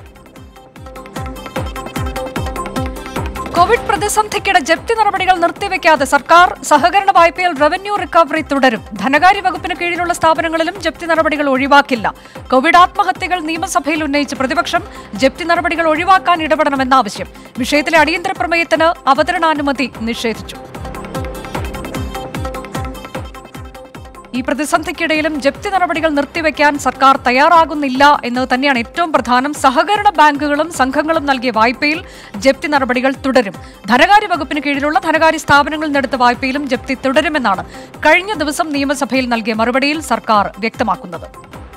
B: കോവിഡ് പ്രതിസന്ധിക്കിടെ ജപ്തി നടപടികൾ നിർത്തിവെക്കാതെ സർക്കാർ. സഹകരണ വായ്പയിൽ റവന്യൂ റിക്കവറി തുടരും. ധനകാര്യ വകുപ്പിന് കീഴിലുള്ള സ്ഥാപനങ്ങളിലും ജപ്തി നടപടികൾ ഒഴിവാക്കില്ല. കോവിഡ് ആത്മഹത്യകൾ നിയമസഭയിൽ ഉന്നയിച്ച് പ്രതിപക്ഷം. ജപ്തി നടപടികൾ ഒഴിവാക്കാൻ ഇടപെടണമെന്ന ആവശ്യം. വിഷയത്തിലെ അടിയന്തര പ്രമേയത്തിന് അവതരണാനുമതി നിഷേധിച്ചു. ഈ പ്രതിസന്ധിക്കിടയിലും ജപ്തി നടപടികൾ നിർത്തിവെക്കാൻ സർക്കാർ തയ്യാറാകുന്നില്ല എന്നത് തന്നെയാണ് ഏറ്റവും പ്രധാനം. സഹകരണ ബാങ്കുകളും സംഘങ്ങളും നൽകിയ വായ്പയിൽ ജപ്തി നടപടികൾ തുടരും. ധനകാര്യ വകുപ്പിന് കീഴിലുള്ള ധനകാര്യ സ്ഥാപനങ്ങളിൽ നിന്നെടുത്ത വായ്പയിലും ജപ്തി തുടരുമെന്നാണ് കഴിഞ്ഞ ദിവസം നിയമസഭയിൽ നൽകിയ മറുപടിയിൽ സർക്കാർ വ്യക്തമാക്കുന്നത്.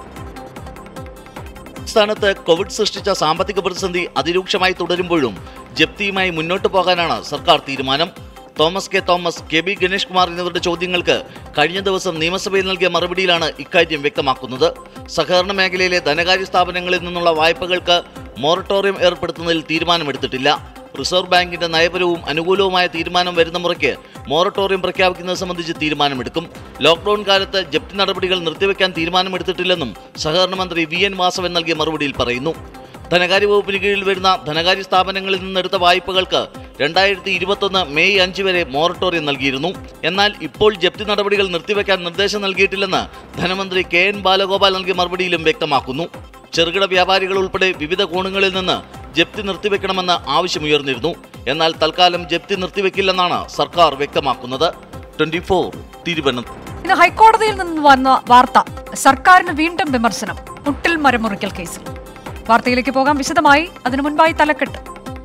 D: സംസ്ഥാനത്ത് കോവിഡ് സൃഷ്ടിച്ച സാമ്പത്തിക പ്രതിസന്ധി അതിരൂക്ഷമായി തുടരുമ്പോഴും ജപ്തിയുമായി മുന്നോട്ടു പോകാനാണ് സർക്കാർ തീരുമാനം. തോമസ് കെ തോമസ്, കെ ബി ഗണേഷ് കുമാർ എന്നിവരുടെ ചോദ്യങ്ങൾക്ക് കഴിഞ്ഞ ദിവസം നിയമസഭയിൽ നൽകിയ മറുപടിയിലാണ് ഇക്കാര്യം വ്യക്തമാക്കുന്നത്. സഹകരണ മേഖലയിലെ ധനകാര്യ സ്ഥാപനങ്ങളിൽ നിന്നുള്ള വായ്പകൾക്ക് മൊറട്ടോറിയം ഏർപ്പെടുത്തുന്നതിൽ തീരുമാനമെടുത്തിട്ടില്ല. റിസർവ് ബാങ്കിന്റെ നയപരവും അനുകൂലവുമായ തീരുമാനം വരുന്ന മുറയ്ക്ക് മൊറട്ടോറിയം പ്രഖ്യാപിക്കുന്നത് സംബന്ധിച്ച് തീരുമാനമെടുക്കും. ലോക്ഡൌൺ കാലത്ത് ജപ്തി നടപടികൾ നിർത്തിവെക്കാൻ തീരുമാനമെടുത്തിട്ടില്ലെന്നും സഹകരണ മന്ത്രി വി എൻ വാസവൻ നൽകിയ മറുപടിയിൽ പറയുന്നു. ധനകാര്യ വകുപ്പിന് കീഴിൽ വരുന്ന ധനകാര്യ സ്ഥാപനങ്ങളിൽ നിന്നെടുത്ത വായ്പകൾക്ക് 2021 മെയ് 5 വരെ മൊറട്ടോറിയം നൽകിയിരുന്നു. എന്നാൽ ഇപ്പോൾ ജപ്തി നടപടികൾ നിർത്തിവെക്കാൻ നിർദ്ദേശം നൽകിയിട്ടില്ലെന്ന് ധനമന്ത്രി കെ എൻ ബാലഗോപാൽ നൽകിയ മറുപടിയിലും വ്യക്തമാക്കുന്നു. ചെറുകിട വ്യാപാരികൾ ഉൾപ്പെടെ വിവിധ കോണുകളിൽ നിന്ന് ജപ്തി നിർത്തിവെക്കണമെന്ന് ആവശ്യമുയർന്നിരുന്നു. എന്നാൽ തൽക്കാലം ജപ്തി നിർത്തിവെക്കില്ലെന്നാണ് സർക്കാർ വ്യക്തമാക്കുന്നത്. 24 തിരുവനന്തപുരം.
B: ഇന്ന് ഹൈക്കോടതിയിൽ നിന്ന് വന്ന വാർത്ത. സർക്കാരിന് വീണ്ടും വിമർശനം മുട്ടിൽ മരമുറിക്കൽ കേസിൽ. വാർത്തയിലേക്ക് പോകാം വിശദമായി. അതിനു മുൻപായി തലക്കെട്ട്.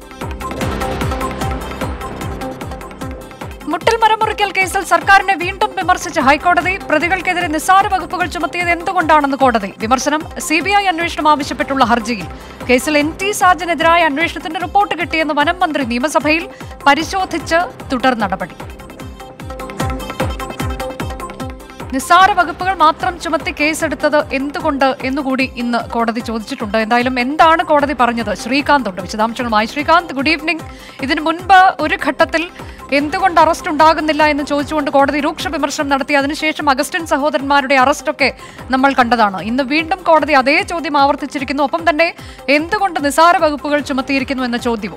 B: മുട്ടൽ മരമുറിക്കൽ കേസിൽ സർക്കാരിനെ വീണ്ടും വിമർശിച്ച ഹൈക്കോടതി. പ്രതികൾക്കെതിരെ നിസ്സാര വകുപ്പുകൾ ചുമത്തിയത് എന്തുകൊണ്ടാണെന്ന് കോടതി. വിമർശനം CBI അന്വേഷണം ആവശ്യപ്പെട്ടുള്ള ഹർജിയിൽ. കേസിൽ NT സാജനെതിരായ അന്വേഷണത്തിന്റെ റിപ്പോർട്ട് കിട്ടിയെന്ന് വനം മന്ത്രി നിയമസഭയിൽ. പരിശോധിച്ച് തുടർ നടപടി. നിസ്സാര വകുപ്പുകൾ മാത്രം ചുമത്തി കേസെടുത്തത് എന്തുകൊണ്ട് എന്നുകൂടി ഇന്ന് കോടതി ചോദിച്ചിട്ടുണ്ട്. എന്തായാലും എന്താണ് കോടതി പറഞ്ഞത്? ശ്രീകാന്ത് ഉണ്ട് വിശദാംശങ്ങളുമായി. Srikanth, good evening. ഇതിനു മുൻപ് ഒരു ഘട്ടത്തിൽ എന്തുകൊണ്ട് അറസ്റ്റ് ഉണ്ടാകുന്നില്ല എന്ന് ചോദിച്ചുകൊണ്ട് കോടതി രൂക്ഷ വിമർശനം നടത്തി. അതിനുശേഷം അഗസ്റ്റിൻ സഹോദരന്മാരുടെ അറസ്റ്റൊക്കെ നമ്മൾ കണ്ടതാണ്. ഇന്ന് വീണ്ടും കോടതി അതേ ചോദ്യം ആവർത്തിച്ചിരിക്കുന്നു. ഒപ്പം തന്നെ എന്തുകൊണ്ട് നിസ്സാര വകുപ്പുകൾ ചുമത്തിയിരിക്കുന്നു എന്ന ചോദ്യവും.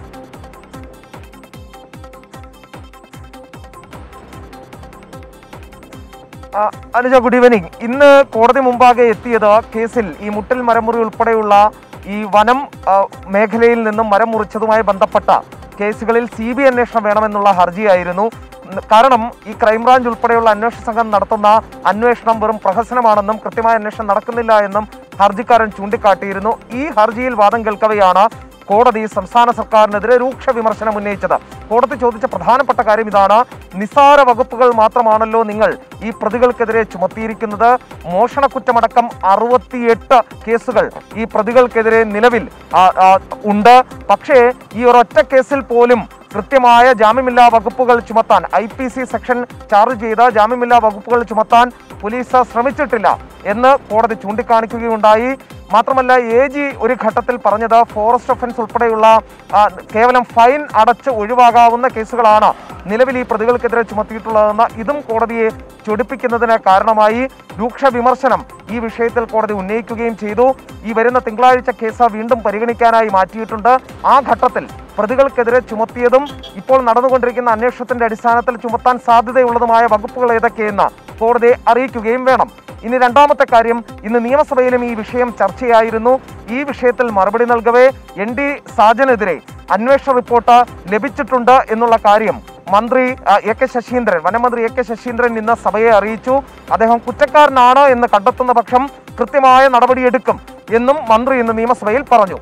C: Anuja, good evening. ഇന്ന് കോടതി മുമ്പാകെ എത്തിയത് കേസിൽ ഈ മുട്ടിൽ മരമുറി ഉൾപ്പെടെയുള്ള ഈ വനം മേഖലയിൽ നിന്നും മരം മുറിച്ചതുമായി ബന്ധപ്പെട്ട കേസുകളിൽ CBI അന്വേഷണം വേണമെന്നുള്ള ഹർജിയായിരുന്നു. കാരണം ഈ ക്രൈംബ്രാഞ്ച് ഉൾപ്പെടെയുള്ള അന്വേഷണ സംഘം നടത്തുന്ന അന്വേഷണം വെറും പ്രഹസനമാണെന്നും കൃത്യമായ അന്വേഷണം നടക്കുന്നില്ല എന്നും ഹർജിക്കാരൻ ചൂണ്ടിക്കാട്ടിയിരുന്നു. ഈ ഹർജിയിൽ വാദം കേൾക്കവെയാണ് കോടതി സംസ്ഥാന സർക്കാരിനെതിരെ രൂക്ഷ വിമർശനം ഉന്നയിച്ചത്. കോടതി ചോദിച്ച പ്രധാനപ്പെട്ട കാര്യം ഇതാണ്: നിസ്സാര വകുപ്പുകൾ മാത്രമാണല്ലോ നിങ്ങൾ ഈ പ്രതികൾക്കെതിരെ ചുമത്തിയിരിക്കുന്നത്. മോഷണക്കുറ്റമടക്കം 68 കേസുകൾ ഈ പ്രതികൾക്കെതിരെ നിലവിൽ ഉണ്ട്. പക്ഷേ ഈ ഒരൊറ്റ കേസിൽ പോലും കൃത്യമായ ജാമ്യമില്ലാ വകുപ്പുകൾ ചുമത്താൻ, IPC സെക്ഷൻ ചാർജ് ചെയ്ത ജാമ്യമില്ലാ വകുപ്പുകൾ ചുമത്താൻ പോലീസ് ശ്രമിച്ചിട്ടില്ല എന്ന് കോടതി ചൂണ്ടിക്കാണിക്കുകയുണ്ടായി. മാത്രമല്ല, AG ഒരു ഘട്ടത്തിൽ പറഞ്ഞത് ഫോറസ്റ്റ് ഒഫൻസ് ഉൾപ്പെടെയുള്ള കേവലം ഫൈൻ അടച്ച് ഒഴിവാകാവുന്ന കേസുകളാണ് നിലവിൽ ഈ പ്രതികൾക്കെതിരെ ചുമത്തിയിട്ടുള്ളതെന്ന് ഇതും കോടതിയെ ചൊടിപ്പിക്കുന്നതിന് കാരണമായി. രൂക്ഷ വിമർശനം ഈ വിഷയത്തിൽ കോടതി ഉന്നയിക്കുകയും ചെയ്തു. ഈ വരുന്ന തിങ്കളാഴ്ച കേസ് വീണ്ടും പരിഗണിക്കാനായി മാറ്റിയിട്ടുണ്ട്. ആ ഘട്ടത്തിൽ പ്രതികൾക്കെതിരെ ചുമത്തിയതും ഇപ്പോൾ നടന്നുകൊണ്ടിരിക്കുന്ന അന്വേഷണത്തിന്റെ അടിസ്ഥാനത്തിൽ ചുമത്താൻ സാധ്യതയുള്ളതുമായ വകുപ്പുകൾ ഏതൊക്കെയെന്ന് കോടതിയെ അറിയിക്കുകയും വേണം. ഇനി രണ്ടാമത്തെ കാര്യം, ഇന്ന് നിയമസഭയിലും ഈ വിഷയം ചർച്ചയായിരുന്നു. ഈ വിഷയത്തിൽ മറുപടി നൽകവേ NT സാജനെതിരെ അന്വേഷണ റിപ്പോർട്ട് ലഭിച്ചിട്ടുണ്ട് എന്നുള്ള കാര്യം മന്ത്രി AK ശശീന്ദ്രൻ, വനമന്ത്രി AK ശശീന്ദ്രൻ ഇന്ന് സഭയെ അറിയിച്ചു. അദ്ദേഹം കുറ്റക്കാരനാണ് എന്ന് കണ്ടെത്തുന്ന പക്ഷം കൃത്യമായ നടപടിയെടുക്കും എന്നും മന്ത്രി ഇന്ന് നിയമസഭയിൽ പറഞ്ഞു.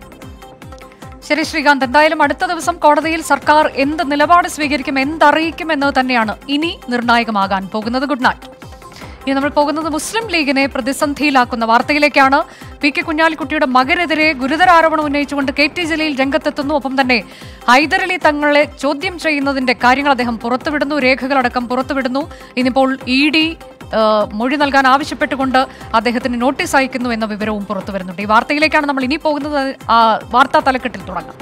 B: ശരി ശ്രീകാന്ത്, എന്തായാലും അടുത്ത ദിവസം കോടതിയിൽ സർക്കാർ എന്ത് നിലപാട് സ്വീകരിക്കും, എന്തറിയിക്കും എന്നത് തന്നെയാണ് ഇനി നിർണായകമാകാൻ പോകുന്നത്. Good night. ഇനി നമ്മൾ പോകുന്നത് മുസ്ലിം ലീഗിനെ പ്രതിസന്ധിയിലാക്കുന്ന വാർത്തയിലേക്കാണ്. PK കുഞ്ഞാലിക്കുട്ടിയുടെ മകനെതിരെ ഗുരുതര ആരോപണം ഉന്നയിച്ചുകൊണ്ട് KT ജലീൽ രംഗത്തെത്തുന്നു. ഒപ്പം തന്നെ ഹൈദരലി തങ്ങളെ ചോദ്യം ചെയ്യുന്നതിന്റെ കാര്യങ്ങൾ അദ്ദേഹം പുറത്തുവിടുന്നു, രേഖകളടക്കം പുറത്തുവിടുന്നു. ഇനിയിപ്പോൾ ED മൊഴി നൽകാൻ ആവശ്യപ്പെട്ടുകൊണ്ട് അദ്ദേഹത്തിന് നോട്ടീസ് അയക്കുന്നു എന്ന വിവരവും പുറത്തുവരുന്നുണ്ട്. ഈ വാർത്തയിലേക്കാണ് നമ്മൾ ഇനി പോകുന്നത്. വാർത്താ തലക്കെട്ടിൽ തുടങ്ങാം.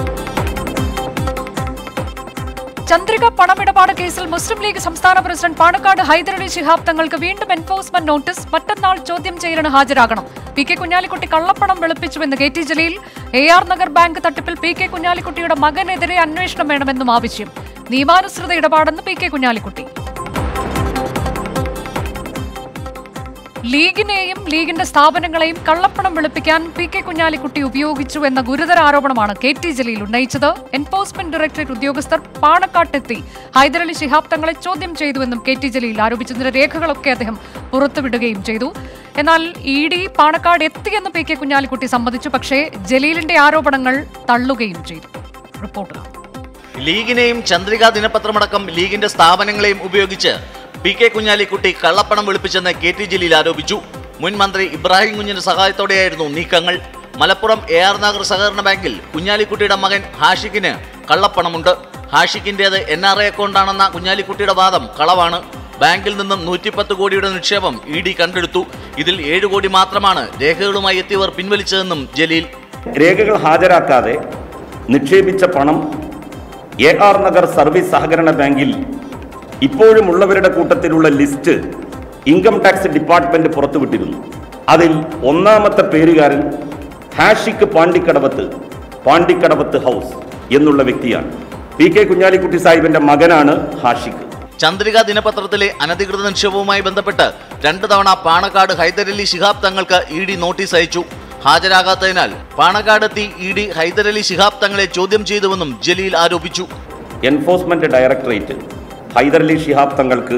B: ചന്ദ്രിക പണമിടപാട് കേസിൽ മുസ്ലിം ലീഗ് സംസ്ഥാന പ്രസിഡന്റ് പാണക്കാട് ഹൈദരലി ശിഹാബ് തങ്ങൾക്ക് വീണ്ടും എൻഫോഴ്സ്മെന്റ് നോട്ടീസ്. മറ്റന്നാൾ ചോദ്യം ചെയ്യലിന് ഹാജരാകണം. PK കുഞ്ഞാലിക്കുട്ടി കള്ളപ്പണം വെളുപ്പിച്ചുവെന്ന് KT Jaleel. AR Nagar bank തട്ടിപ്പിൽ PK കുഞ്ഞാലിക്കുട്ടിയുടെ മകനെതിരെ അന്വേഷണം വേണമെന്നും ആവശ്യം. നിയമാനുസൃത ഇടപാടെന്ന് PK കുഞ്ഞാലിക്കുട്ടി. ലീഗിനെയും ലീഗിന്റെ സ്ഥാപനങ്ങളെയും കള്ളപ്പണം വെളുപ്പിക്കാൻ പി.കെ. കുഞ്ഞാലിക്കുട്ടി ഉപയോഗിച്ചു എന്ന ഗുരുതര ആരോപണമാണ് കെ.ടി. ജലീൽ ഉന്നയിച്ചത്. എൻഫോഴ്സ്മെന്റ് ഡയറക്ടറേറ്റ് ഉദ്യോഗസ്ഥർ പാണക്കാട്ടെത്തി ഹൈദരലി ശിഹാബ് തങ്ങളെ ചോദ്യം ചെയ്തുവെന്നും കെ.ടി. ജലീൽ ആരോപിച്ചതിന്റെ രേഖകളൊക്കെ അദ്ദേഹം പുറത്തുവിടുകയും ചെയ്തു. എന്നാൽ ഇ.ഡി. പാണക്കാട് എത്തിയെന്ന് പി.കെ. കുഞ്ഞാലിക്കുട്ടി സമ്മതിച്ചു. പക്ഷേ ജലീലിന്റെ ആരോപണങ്ങൾ തള്ളുകയും ചെയ്തു. റിപ്പോർട്ട്
D: ലീഗിനെയും ചന്ദ്രിക ദിനപത്രമടക്കം ലീഗിന്റെ സ്ഥാപനങ്ങളെയും ഉപയോഗിച്ച് പി.കെ. കുഞ്ഞാലിക്കുട്ടി കള്ളപ്പണം വെളുപ്പിച്ചെന്ന് കെ.ടി. ജലീൽ ആരോപിച്ചു. മുൻ മന്ത്രി ഇബ്രാഹിം കുഞ്ഞിന്റെ സഹായത്തോടെയായിരുന്നു നീക്കങ്ങൾ. മലപ്പുറം AR നഗർ സഹകരണ ബാങ്കിൽ കുഞ്ഞാലിക്കുട്ടിയുടെ മകൻ ഹാഷിഖിന് കള്ളപ്പണമുണ്ട്. ഹാഷിഖിന്റേത് NRI അക്കൗണ്ടാണെന്ന കുഞ്ഞാലിക്കുട്ടിയുടെ വാദം കളവാണ്. ബാങ്കിൽ നിന്നും 110 കോടിയുടെ നിക്ഷേപം ഇ.ഡി. കണ്ടെടുത്തു. ഇതിൽ 7 കോടി മാത്രമാണ് രേഖകളുമായി എത്തിയവർ പിൻവലിച്ചതെന്നും ജലീൽ.
E: രേഖകൾ ഹാജരാക്കാതെ നിക്ഷേപിച്ച പണം AR നഗർ സർവീസ് സഹകരണ ബാങ്കിൽ ഇപ്പോഴും ഉള്ളവരുടെ കൂട്ടത്തിലുള്ള ലിസ്റ്റ് ഇൻകം ടാക്സ് ഡിപ്പാർട്ട്മെന്റ് പുറത്തുവിട്ടിരുന്നു. അതിൽ ഒന്നാമത്തെ പേരുകാരൻ ഹാഷിഖ് പാണ്ടിക്കടവത്ത് ഹൗസ് എന്നുള്ള വ്യക്തിയാണ്. പി.കെ. കുഞ്ഞാലിക്കുട്ടി സാഹിബിന്റെ മകനാണ് ഹാഷിഖ്.
D: ചന്ദ്രിക ദിനപത്രത്തിലെ അനധികൃത നിക്ഷേപവുമായി ബന്ധപ്പെട്ട് 2 തവണ പാണക്കാട് ഹൈദരലി ശിഹാബ് തങ്ങൾക്ക് ഇ.ഡി. നോട്ടീസ് അയച്ചു. ഹാജരാകാത്തതിനാൽ പാണക്കാടെത്തി ഇ.ഡി. ഹൈദരലി ശിഹാബ് തങ്ങളെ ചോദ്യം ചെയ്തുവെന്നും ജലീൽ ആരോപിച്ചു.
E: എൻഫോഴ്സ്മെന്റ് ഡയറക്ടറേറ്റ് ഹൈദരലി ശിഹാബ് തങ്ങൾക്ക്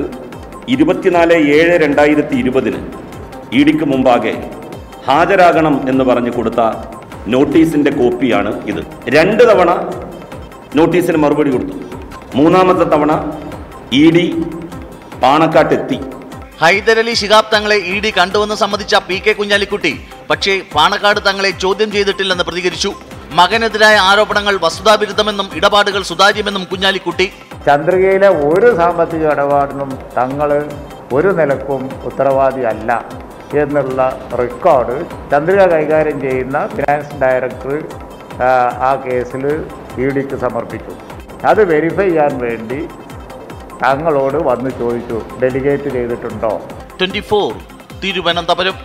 E: 24/7/2020 ഇ.ഡിക്ക് മുമ്പാകെ ഹാജരാകണം എന്ന് പറഞ്ഞു കൊടുത്ത നോട്ടീസിന്റെ കോപ്പിയാണ് ഇത്. 2 തവണ നോട്ടീസിന് മറുപടി കൊടുത്തു. 3ാമത്തെ തവണ ഇ.ഡി. പാണക്കാട്ടെത്തി.
D: ഹൈദരലി ശിഹാബ് തങ്ങളെ ഇ.ഡി. കണ്ടുവെന്ന് സമ്മതിച്ച പി.കെ. കുഞ്ഞാലിക്കുട്ടി പക്ഷേ പാണക്കാട് തങ്ങളെ ചോദ്യം ചെയ്തിട്ടില്ലെന്ന് പ്രതികരിച്ചു. മകനെതിരായ ആരോപണങ്ങൾ വസ്തുതാവിരുദ്ധമെന്നും ഇടപാടുകൾ സുതാര്യമെന്നും കുഞ്ഞാലിക്കുട്ടി.
F: ചന്ദ്രികയിലെ ഒരു സാമ്പത്തിക ഇടപാടിനും തങ്ങൾ ഒരു നിലക്കും ഉത്തരവാദി അല്ല എന്നുള്ള റെക്കോർഡ് ചന്ദ്രിക കൈകാര്യം ചെയ്യുന്ന ഫിനാൻസ് ഡയറക്ടർ ആ കേസിൽ ഇ.ഡിക്ക് സമർപ്പിച്ചു. അത് വെരിഫൈ ചെയ്യാൻ വേണ്ടി തങ്ങളോട് വന്ന് ചോദിച്ചു, ഡെലിഗേറ്റ് ചെയ്തിട്ടുണ്ടോ.
D: 24 തിരുവനന്തപുരം.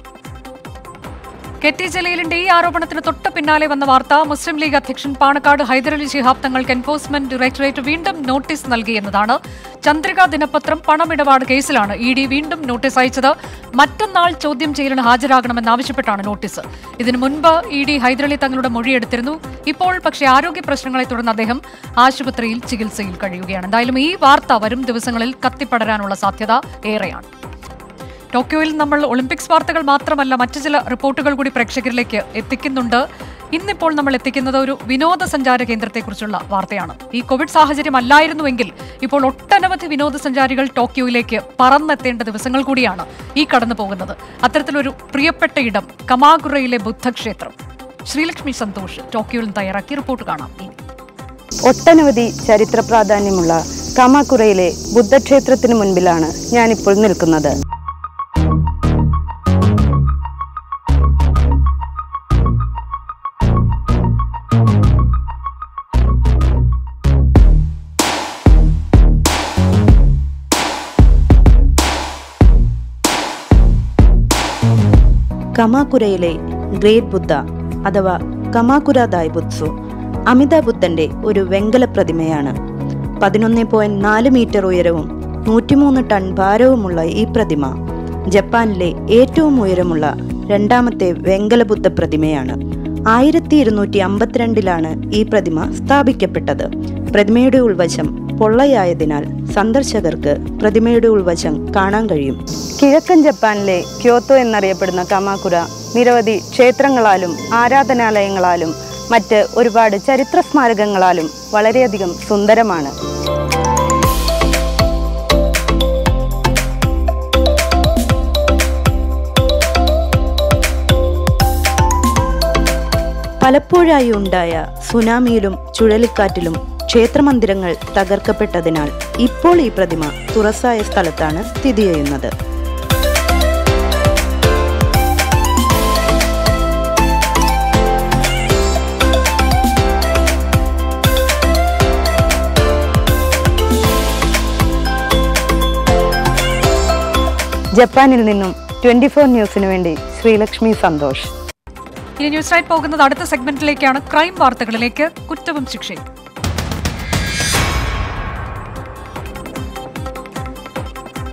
B: കെ.ടി. ജലീലിന്റെ ഈ ആരോപണത്തിന് തൊട്ട് പിന്നാലെ വന്ന വാർത്ത മുസ്ലിം ലീഗ് അധ്യക്ഷൻ പാണക്കാട് ഹൈദരലി ശിഹാബ് തങ്ങൾക്ക് എൻഫോഴ്സ്മെന്റ് ഡയറക്ടറേറ്റ് വീണ്ടും നോട്ടീസ് നൽകിയെന്നതാണ്. ചന്ദ്രിക ദിനപത്രം പണമിടപാട് കേസിലാണ് ഇ.ഡി. വീണ്ടും നോട്ടീസ് അയച്ചത്. മറ്റന്നാൾ ചോദ്യം ചെയ്യലിന് ഹാജരാകണമെന്നാവശ്യപ്പെട്ടാണ് നോട്ടീസ്. ഇതിനു മുൻപ് ഇ.ഡി. ഹൈദരലി തങ്ങളുടെ മൊഴിയെടുത്തിരുന്നു. ഇപ്പോൾ പക്ഷേ ആരോഗ്യ പ്രശ്നങ്ങളെ തുടർന്ന് അദ്ദേഹം ആശുപത്രിയിൽ ചികിത്സയിൽ കഴിയുകയാണ്. എന്തായാലും ഈ വാർത്ത വരും ദിവസങ്ങളിൽ കത്തിപ്പടരാനുള്ള സാധ്യത ഏറെയാണ്. ടോക്കിയോയിൽ നമ്മൾ ഒളിമ്പിക്സ് വാർത്തകൾ മാത്രമല്ല മറ്റു ചില റിപ്പോർട്ടുകൾ കൂടി പ്രേക്ഷകരിലേക്ക് എത്തിക്കുന്നുണ്ട്. ഇന്നിപ്പോൾ നമ്മൾ എത്തിക്കുന്നത് ഒരു വിനോദസഞ്ചാര കേന്ദ്രത്തെക്കുറിച്ചുള്ള വാർത്തയാണ്. ഈ കോവിഡ് സാഹചര്യം അല്ലായിരുന്നുവെങ്കിൽ ഇപ്പോൾ ഒട്ടനവധി വിനോദസഞ്ചാരികൾ ടോക്കിയോയിലേക്ക് പറന്നെത്തേണ്ട ദിവസങ്ങൾ കൂടിയാണ് ഈ കടന്നു പോകുന്നത്. അത്തരത്തിലൊരു പ്രിയപ്പെട്ട ഇടം കമാകുറയിലെ ബുദ്ധക്ഷേത്രം. ശ്രീലക്ഷ്മി സന്തോഷ് ടോക്കിയോയിൽ തയ്യാറാക്കിയ റിപ്പോർട്ട് കാണാം.
G: ഒട്ടനവധി ചരിത്ര പ്രാധാന്യമുള്ള കമാകുറയിലെ ബുദ്ധക്ഷേത്രത്തിന് മുൻപിലാണ് ഞാനിപ്പോൾ നിൽക്കുന്നത്. കമാകുരയിലെ ഗ്രേറ്റ് ബുദ്ധ അഥവാ കമാകുര ദായ്ബുത്സു അമിതാ ബുദ്ധന്റെ ഒരു വെങ്കല പ്രതിമയാണ്. 11.4 മീറ്റർ ഉയരവും 103 ടൺ ഭാരവുമുള്ള ഈ പ്രതിമ ജപ്പാനിലെ ഏറ്റവും ഉയരമുള്ള 2ാമത്തെ വെങ്കല ബുദ്ധ പ്രതിമയാണ്. 1252 ഈ പ്രതിമ സ്ഥാപിക്കപ്പെട്ടത്. പ്രതിമയുടെ ഉൾവശം പൊള്ളയായതിനാൽ സന്ദർശകർക്ക് പ്രതിമയുടെ ഉൾവശം കാണാൻ കഴിയും. കിഴക്കൻ ജപ്പാനിലെ ക്യോട്ടോ എന്നറിയപ്പെടുന്ന കമാകുര നിരവധി ക്ഷേത്രങ്ങളാലും ആരാധനാലയങ്ങളാലും മറ്റ് ഒരുപാട് ചരിത്ര സ്മാരകങ്ങളാലും വളരെയധികം സുന്ദരമാണ്. പലപ്പോഴായി ഉണ്ടായ സുനാമിയിലും ചുഴലിക്കാറ്റിലും ക്ഷേത്രമന്ദിരങ്ങൾ തകർക്കപ്പെട്ടതിനാൽ ഇപ്പോൾ ഈ പ്രതിമ തുറസായ സ്ഥലത്താണ് സ്ഥിതി ചെയ്യുന്നത്. ജപ്പാനിൽ നിന്നും 24 ന്യൂസിനു വേണ്ടി ശ്രീലക്ഷ്മി സന്തോഷ്.
B: ഇനി ന്യൂസ് റൈറ്റ് പോകുന്നത് അടുത്ത സെഗ്മെന്റിലേക്കാണ്. ക്രൈം വാർത്തകളിലേക്ക്. കുറ്റവും ശിക്ഷയും.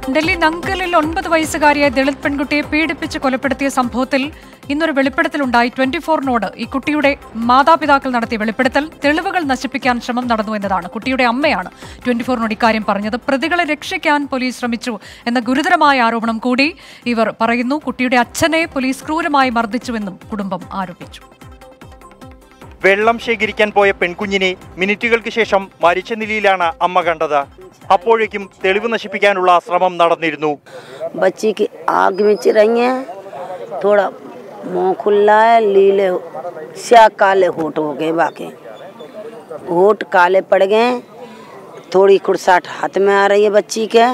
B: ഡൽഹി നങ്കലിൽ 9 വയസ്സുകാരിയായ ദളിത് പെൺകുട്ടിയെ പീഡിപ്പിച്ച് കൊലപ്പെടുത്തിയ സംഭവത്തിൽ ഇന്നൊരു വെളിപ്പെടുത്തലുണ്ടായി. 24-നോട് ഈ കുട്ടിയുടെ മാതാപിതാക്കൾ നടത്തിയ വെളിപ്പെടുത്തൽ തെളിവുകൾ നശിപ്പിക്കാൻ ശ്രമം നടന്നു എന്നതാണ്. കുട്ടിയുടെ അമ്മയാണ് 24-നോട് ഇക്കാര്യം പറഞ്ഞത്. പ്രതികളെ രക്ഷിക്കാൻ പോലീസ് ശ്രമിച്ചു എന്ന ഗുരുതരമായ ആരോപണം കൂടി ഇവർ പറയുന്നു. കുട്ടിയുടെ അച്ഛനെ പോലീസ് ക്രൂരമായി മർദ്ദിച്ചുവെന്നും കുടുംബം ആരോപിച്ചു.
H: വെള്ളം ശേഖരിക്കാൻ പോയ പെൺകുഞ്ഞിനെ മിനിറ്റുകൾക്ക് ശേഷം മരിച്ച നിലയിലാണ് അമ്മ കണ്ടത്. അപ്പോഴേക്കും തെളിവ് നശിപ്പിക്കാനുള്ള ശ്രമം നടന്നിരുന്നു.
I: बच्ची आग में चिरई है, थोड़ा मुँह खुला है, लीले स्या काले होठ हो गए, बाकी होठ काले पड़ गए, थोड़ी खुरसाट हाथ में आ रही है बच्ची के,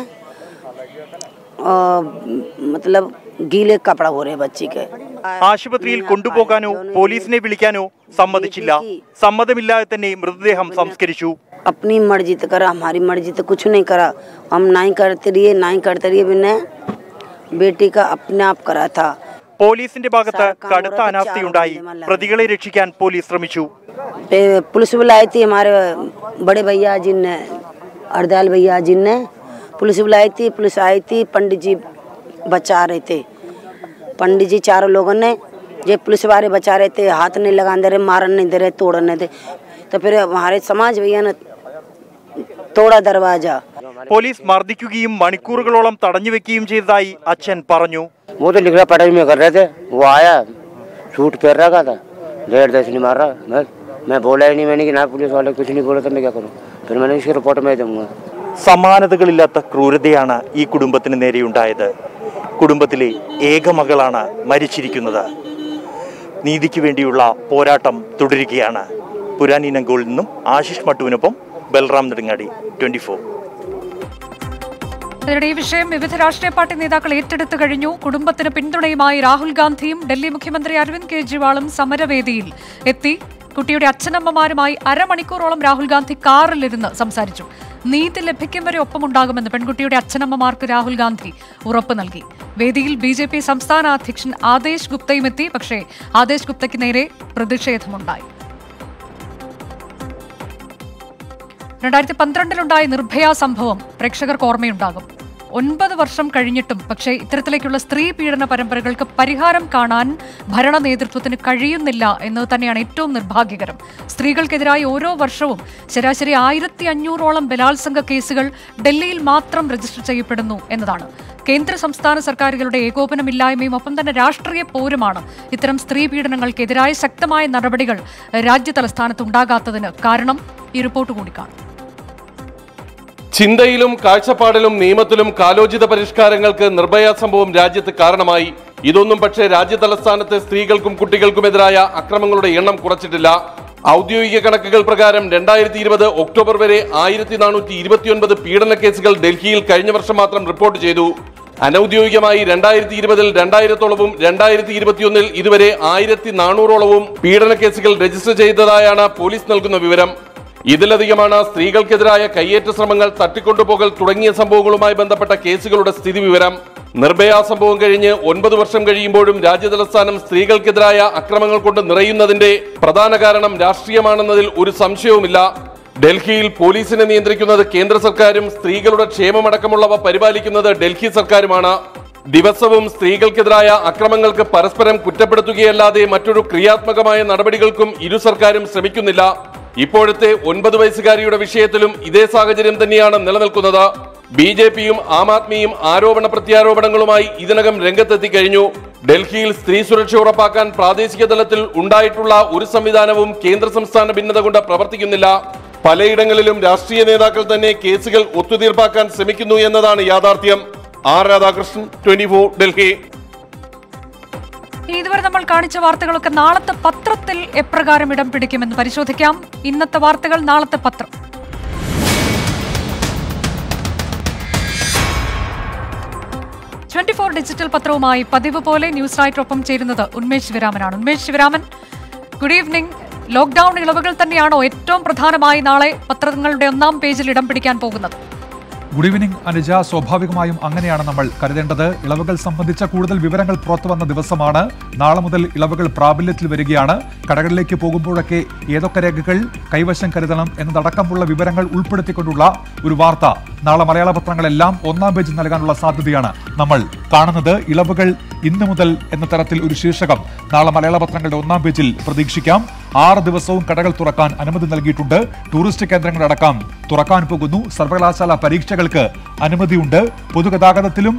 I: और मतलब गीले कपड़ा हो रहे बच्ची के.
H: ആശുപത്രിയിൽ കൊണ്ടുപോകാനോ പോലീസിനെ വിളിക്കാനോ സമ്മതിച്ചില്ല. സമ്മതമില്ലാതെ തന്നെ മൃതദേഹം സംസ്കരിച്ചു.
I: अपनी मर्जी तो करा, हमारी मर्जी तो कुछ नहीं करा. हम नहीं करते रहिए बिना बेटी का अपने आप करा था.
H: പോലീസിന്റെ ഭാഗത്ത് കടുത്ത അനാസ്ഥയുണ്ടായി. പ്രതികളെ രക്ഷിക്കാൻ പോലീസ് ശ്രമിച്ചു.
I: पुलिस बुलाई थी, हमारे बड़े भैया जी ने, अर्दयाल भैया जी ने पुलिस बुलाई थी. पुलिस आई थी, पंडित जी बचा रहे थे. पंडित जी चारों लोगों ने ये पुलिस वाले बचा रहे थे, हाथ नहीं लगाने दे रहे, मारन नहीं दे रहे, तोड़ने दे. तो फिर हमारे समाज भैया ने തോടാ ദർവാജ.
H: പോലീസ് മർദ്ദിക്കുകയും മണിക്കൂറുകളോളം തടഞ്ഞു വെക്കുകയും ചെയ്തതായി അച്ഛൻ പറഞ്ഞു.
J: वो तो लिखना पढ़ाई में कर रहे थे, वो आया सूट पहन रखा था, 1.5 नहीं मार रहा. मैं बोला ही नहीं, मैंने कि ना पुलिस वाले कुछ नहीं बोला तो मैं क्या करूँ. फिर मैंने इसकी रिपोर्ट में दूंगा.
H: സമാനതകളില്ലാത്ത ക്രൂരതയാണ് ഈ കുടുംബത്തിന് നേരെയുണ്ടായത്. കുടുംബത്തിലെ ഏക മകളാണ് മരിച്ചിരിക്കുന്നത്. നീതിക്ക് വേണ്ടിയുള്ള പോരാട്ടം തുടരുകയാണ്. പുരാനീനങ്കോളിൽ നിന്നും ആശിഷ് മട്ടുവിനൊപ്പം ബൽറാം നെടുങ്ങാടി, 24.
B: ഇതിനിടെ ഈ വിഷയം വിവിധ രാഷ്ട്രീയ പാർട്ടി നേതാക്കൾ ഏറ്റെടുത്തു കഴിഞ്ഞു. കുടുംബത്തിന് പിന്തുണയുമായി രാഹുൽ ഗാന്ധിയും ഡൽഹി മുഖ്യമന്ത്രി അരവിന്ദ് കെജ്രിവാളും സമരവേദിയിൽ എത്തി. കുട്ടിയുടെ അച്ഛനമ്മമാരുമായി അരമണിക്കൂറോളം രാഹുൽ ഗാന്ധി കാറിലിരുന്ന് സംസാരിച്ചു. നീതി ലഭിക്കും വരെ ഒപ്പമുണ്ടാകുമെന്ന് പെൺകുട്ടിയുടെ അച്ഛനമ്മമാർക്ക് രാഹുൽ ഗാന്ധി ഉറപ്പ് നൽകി. വേദിയിൽ BJP സംസ്ഥാന അധ്യക്ഷൻ ആദേശ് ഗുപ്തയും എത്തി. പക്ഷേ ആദേശ് ഗുപ്തയ്ക്ക് നേരെ പ്രതിഷേധമുണ്ടായി. 2012-ലുണ്ടായ നിർഭയ സംഭവം പ്രേക്ഷകർക്ക് ഓർമ്മയുണ്ടാകും. 9 വർഷം കഴിഞ്ഞിട്ടും പക്ഷേ ഇത്തരത്തിലേക്കുള്ള സ്ത്രീ പീഡന പരമ്പരകൾക്ക് പരിഹാരം കാണാൻ ഭരണ നേതൃത്വത്തിന് കഴിയുന്നില്ല എന്നത് തന്നെയാണ് ഏറ്റവും നിർഭാഗ്യകരം. സ്ത്രീകൾക്കെതിരായി ഓരോ വർഷവും ശരാശരി 1500ഓളം ബലാത്സംഗ കേസുകൾ ഡൽഹിയിൽ മാത്രം രജിസ്റ്റർ ചെയ്യപ്പെടുന്നു എന്നതാണ്. കേന്ദ്ര സംസ്ഥാന സർക്കാരുകളുടെ ഏകോപനമില്ലായ്മയും ഒപ്പം തന്നെ രാഷ്ട്രീയ പോരുമാണ് ഇത്തരം സ്ത്രീ പീഡനങ്ങൾക്കെതിരായ ശക്തമായ നടപടികൾ രാജ്യതലസ്ഥാനത്ത് ഉണ്ടാകാത്തതിന് കാരണം. ഈ റിപ്പോർട്ട് കൂടി കാണും.
K: ചിന്തയിലും കാഴ്ചപ്പാടിലും നിയമത്തിലും കാലോചിത പരിഷ്കാരങ്ങൾക്ക് നിർഭയ സംഭവം രാജ്യത്ത് കാരണമായി. ഇതൊന്നും പക്ഷേ രാജ്യതലസ്ഥാനത്തെ സ്ത്രീകൾക്കും കുട്ടികൾക്കുമെതിരായ അക്രമങ്ങളുടെ എണ്ണം കുറച്ചിട്ടില്ല. ഔദ്യോഗിക കണക്കുകൾ പ്രകാരം 2020 ഒക്ടോബർ വരെ 1429 പീഡന കേസുകൾ ഡൽഹിയിൽ കഴിഞ്ഞ വർഷം മാത്രം റിപ്പോർട്ട് ചെയ്തു. അനൌദ്യോഗികമായി 2020-ൽ 2000-ഓളവും 2021-ൽ ഇതുവരെ 1400-ഓളവും പീഡന കേസുകൾ രജിസ്റ്റർ ചെയ്തതായാണ് പോലീസ് നൽകുന്ന വിവരം. ഇതിലധികമാണ് സ്ത്രീകൾക്കെതിരായ കയ്യേറ്റ ശ്രമങ്ങൾ, തട്ടിക്കൊണ്ടുപോകൽ തുടങ്ങിയ സംഭവങ്ങളുമായി ബന്ധപ്പെട്ട കേസുകളുടെ സ്ഥിതിവിവരം. നിർഭയ സംഭവം കഴിഞ്ഞ് 9 വർഷം കഴിയുമ്പോഴും രാജ്യതലസ്ഥാനം സ്ത്രീകൾക്കെതിരായ അക്രമങ്ങൾ കൊണ്ട് നിറയുന്നതിന്റെ പ്രധാന കാരണം രാഷ്ട്രീയമാണെന്നതിൽ ഒരു സംശയവുമില്ല. ഡൽഹിയിൽ പോലീസിനെ നിയന്ത്രിക്കുന്നത് കേന്ദ്ര സർക്കാരും സ്ത്രീകളുടെ ക്ഷേമമടക്കമുള്ളവ പരിപാലിക്കുന്നത് ഡൽഹി സർക്കാരുമാണ്. ദിവസവും സ്ത്രീകൾക്കെതിരായ അക്രമങ്ങൾക്ക് പരസ്പരം കുറ്റപ്പെടുത്തുകയല്ലാതെ മറ്റൊരു ക്രിയാത്മകമായ നടപടികൾക്കും ഇരു സർക്കാരും ശ്രമിക്കുന്നില്ല. ഇപ്പോഴത്തെ 9 വയസ്സുകാരിയുടെ വിഷയത്തിലും ഇതേ സാഹചര്യം തന്നെയാണ് നിലനിൽക്കുന്നത്. BJPയും ആം ആദ്മിയും ആരോപണ പ്രത്യാരോപണങ്ങളുമായി ഇതിനകം രംഗത്തെത്തി കഴിഞ്ഞു. ഡൽഹിയിൽ സ്ത്രീ സുരക്ഷ ഉറപ്പാക്കാൻ പ്രാദേശിക തലത്തിൽ ഉണ്ടായിട്ടുള്ള ഒരു സംവിധാനവും കേന്ദ്ര സംസ്ഥാന ഭിന്നത കൊണ്ട് പ്രവർത്തിക്കുന്നില്ല. പലയിടങ്ങളിലും രാഷ്ട്രീയ നേതാക്കൾ തന്നെ കേസുകൾ ഒത്തുതീർപ്പാക്കാൻ ശ്രമിക്കുന്നു എന്നതാണ് യാഥാർത്ഥ്യം. ആർ രാധാകൃഷ്ണൻ, 24, ഡൽഹി.
B: ഇതുവരെ നമ്മൾ കാണിച്ച വാർത്തകളൊക്കെ നാളത്തെ പത്രത്തിൽ എപ്രകാരം ഇടം പിടിക്കുമെന്ന് പരിശോധിക്കാം. ഇന്നത്തെ വാർത്തകൾ, നാളത്തെ പത്രം. ഡിജിറ്റൽ പത്രവുമായി പതിവ് പോലെ ന്യൂസ് റൈറ്ററൊപ്പം ചേരുന്നത് ഉന്മേഷ് ശിവരാമനാണ്. Unmesh Sivaraman, good evening. Lockdown ഇളവുകൾ തന്നെയാണോ ഏറ്റവും പ്രധാനമായി നാളെ പത്രങ്ങളുടെ 1-ാം പേജിൽ ഇടം പിടിക്കാൻ പോകുന്നത്?
L: Good evening Anuja. സ്വാഭാവികമായും അങ്ങനെയാണ് നമ്മൾ കരുതേണ്ടത്. ഇളവുകൾ സംബന്ധിച്ച കൂടുതൽ വിവരങ്ങൾ പുറത്തു വന്ന ദിവസമാണ്. നാളെ മുതൽ ഇളവുകൾ പ്രാബല്യത്തിൽ വരികയാണ്. കടകളിലേക്ക് പോകുമ്പോഴൊക്കെ ഏതൊക്കെ രേഖകൾ കൈവശം കരുതണം എന്നതടക്കമുള്ള വിവരങ്ങൾ ഉൾപ്പെടുത്തിക്കൊണ്ടുള്ള ഒരു വാർത്ത നാളെ മലയാള പത്രങ്ങളെല്ലാം ഒന്നാം പേജിൽ നൽകാനുള്ള സാധ്യതയാണ് നമ്മൾ കാണുന്നത്. ഇളവുകൾ ഇന്നു മുതൽ എന്ന തരത്തിൽ ഒരു ശീർഷകം നാളെ മലയാള പത്രങ്ങളുടെ ഒന്നാം പേജിൽ പ്രതീക്ഷിക്കാം. 6 ദിവസവും കടകൾ തുറക്കാൻ അനുമതി നൽകിയിട്ടുണ്ട്. ടൂറിസ്റ്റ് കേന്ദ്രങ്ങളടക്കം തുറക്കാൻ പോകുന്നു. സർവകലാശാല പരീക്ഷകൾക്ക് അനുമതിയുണ്ട്. പൊതുഗതാഗതത്തിലും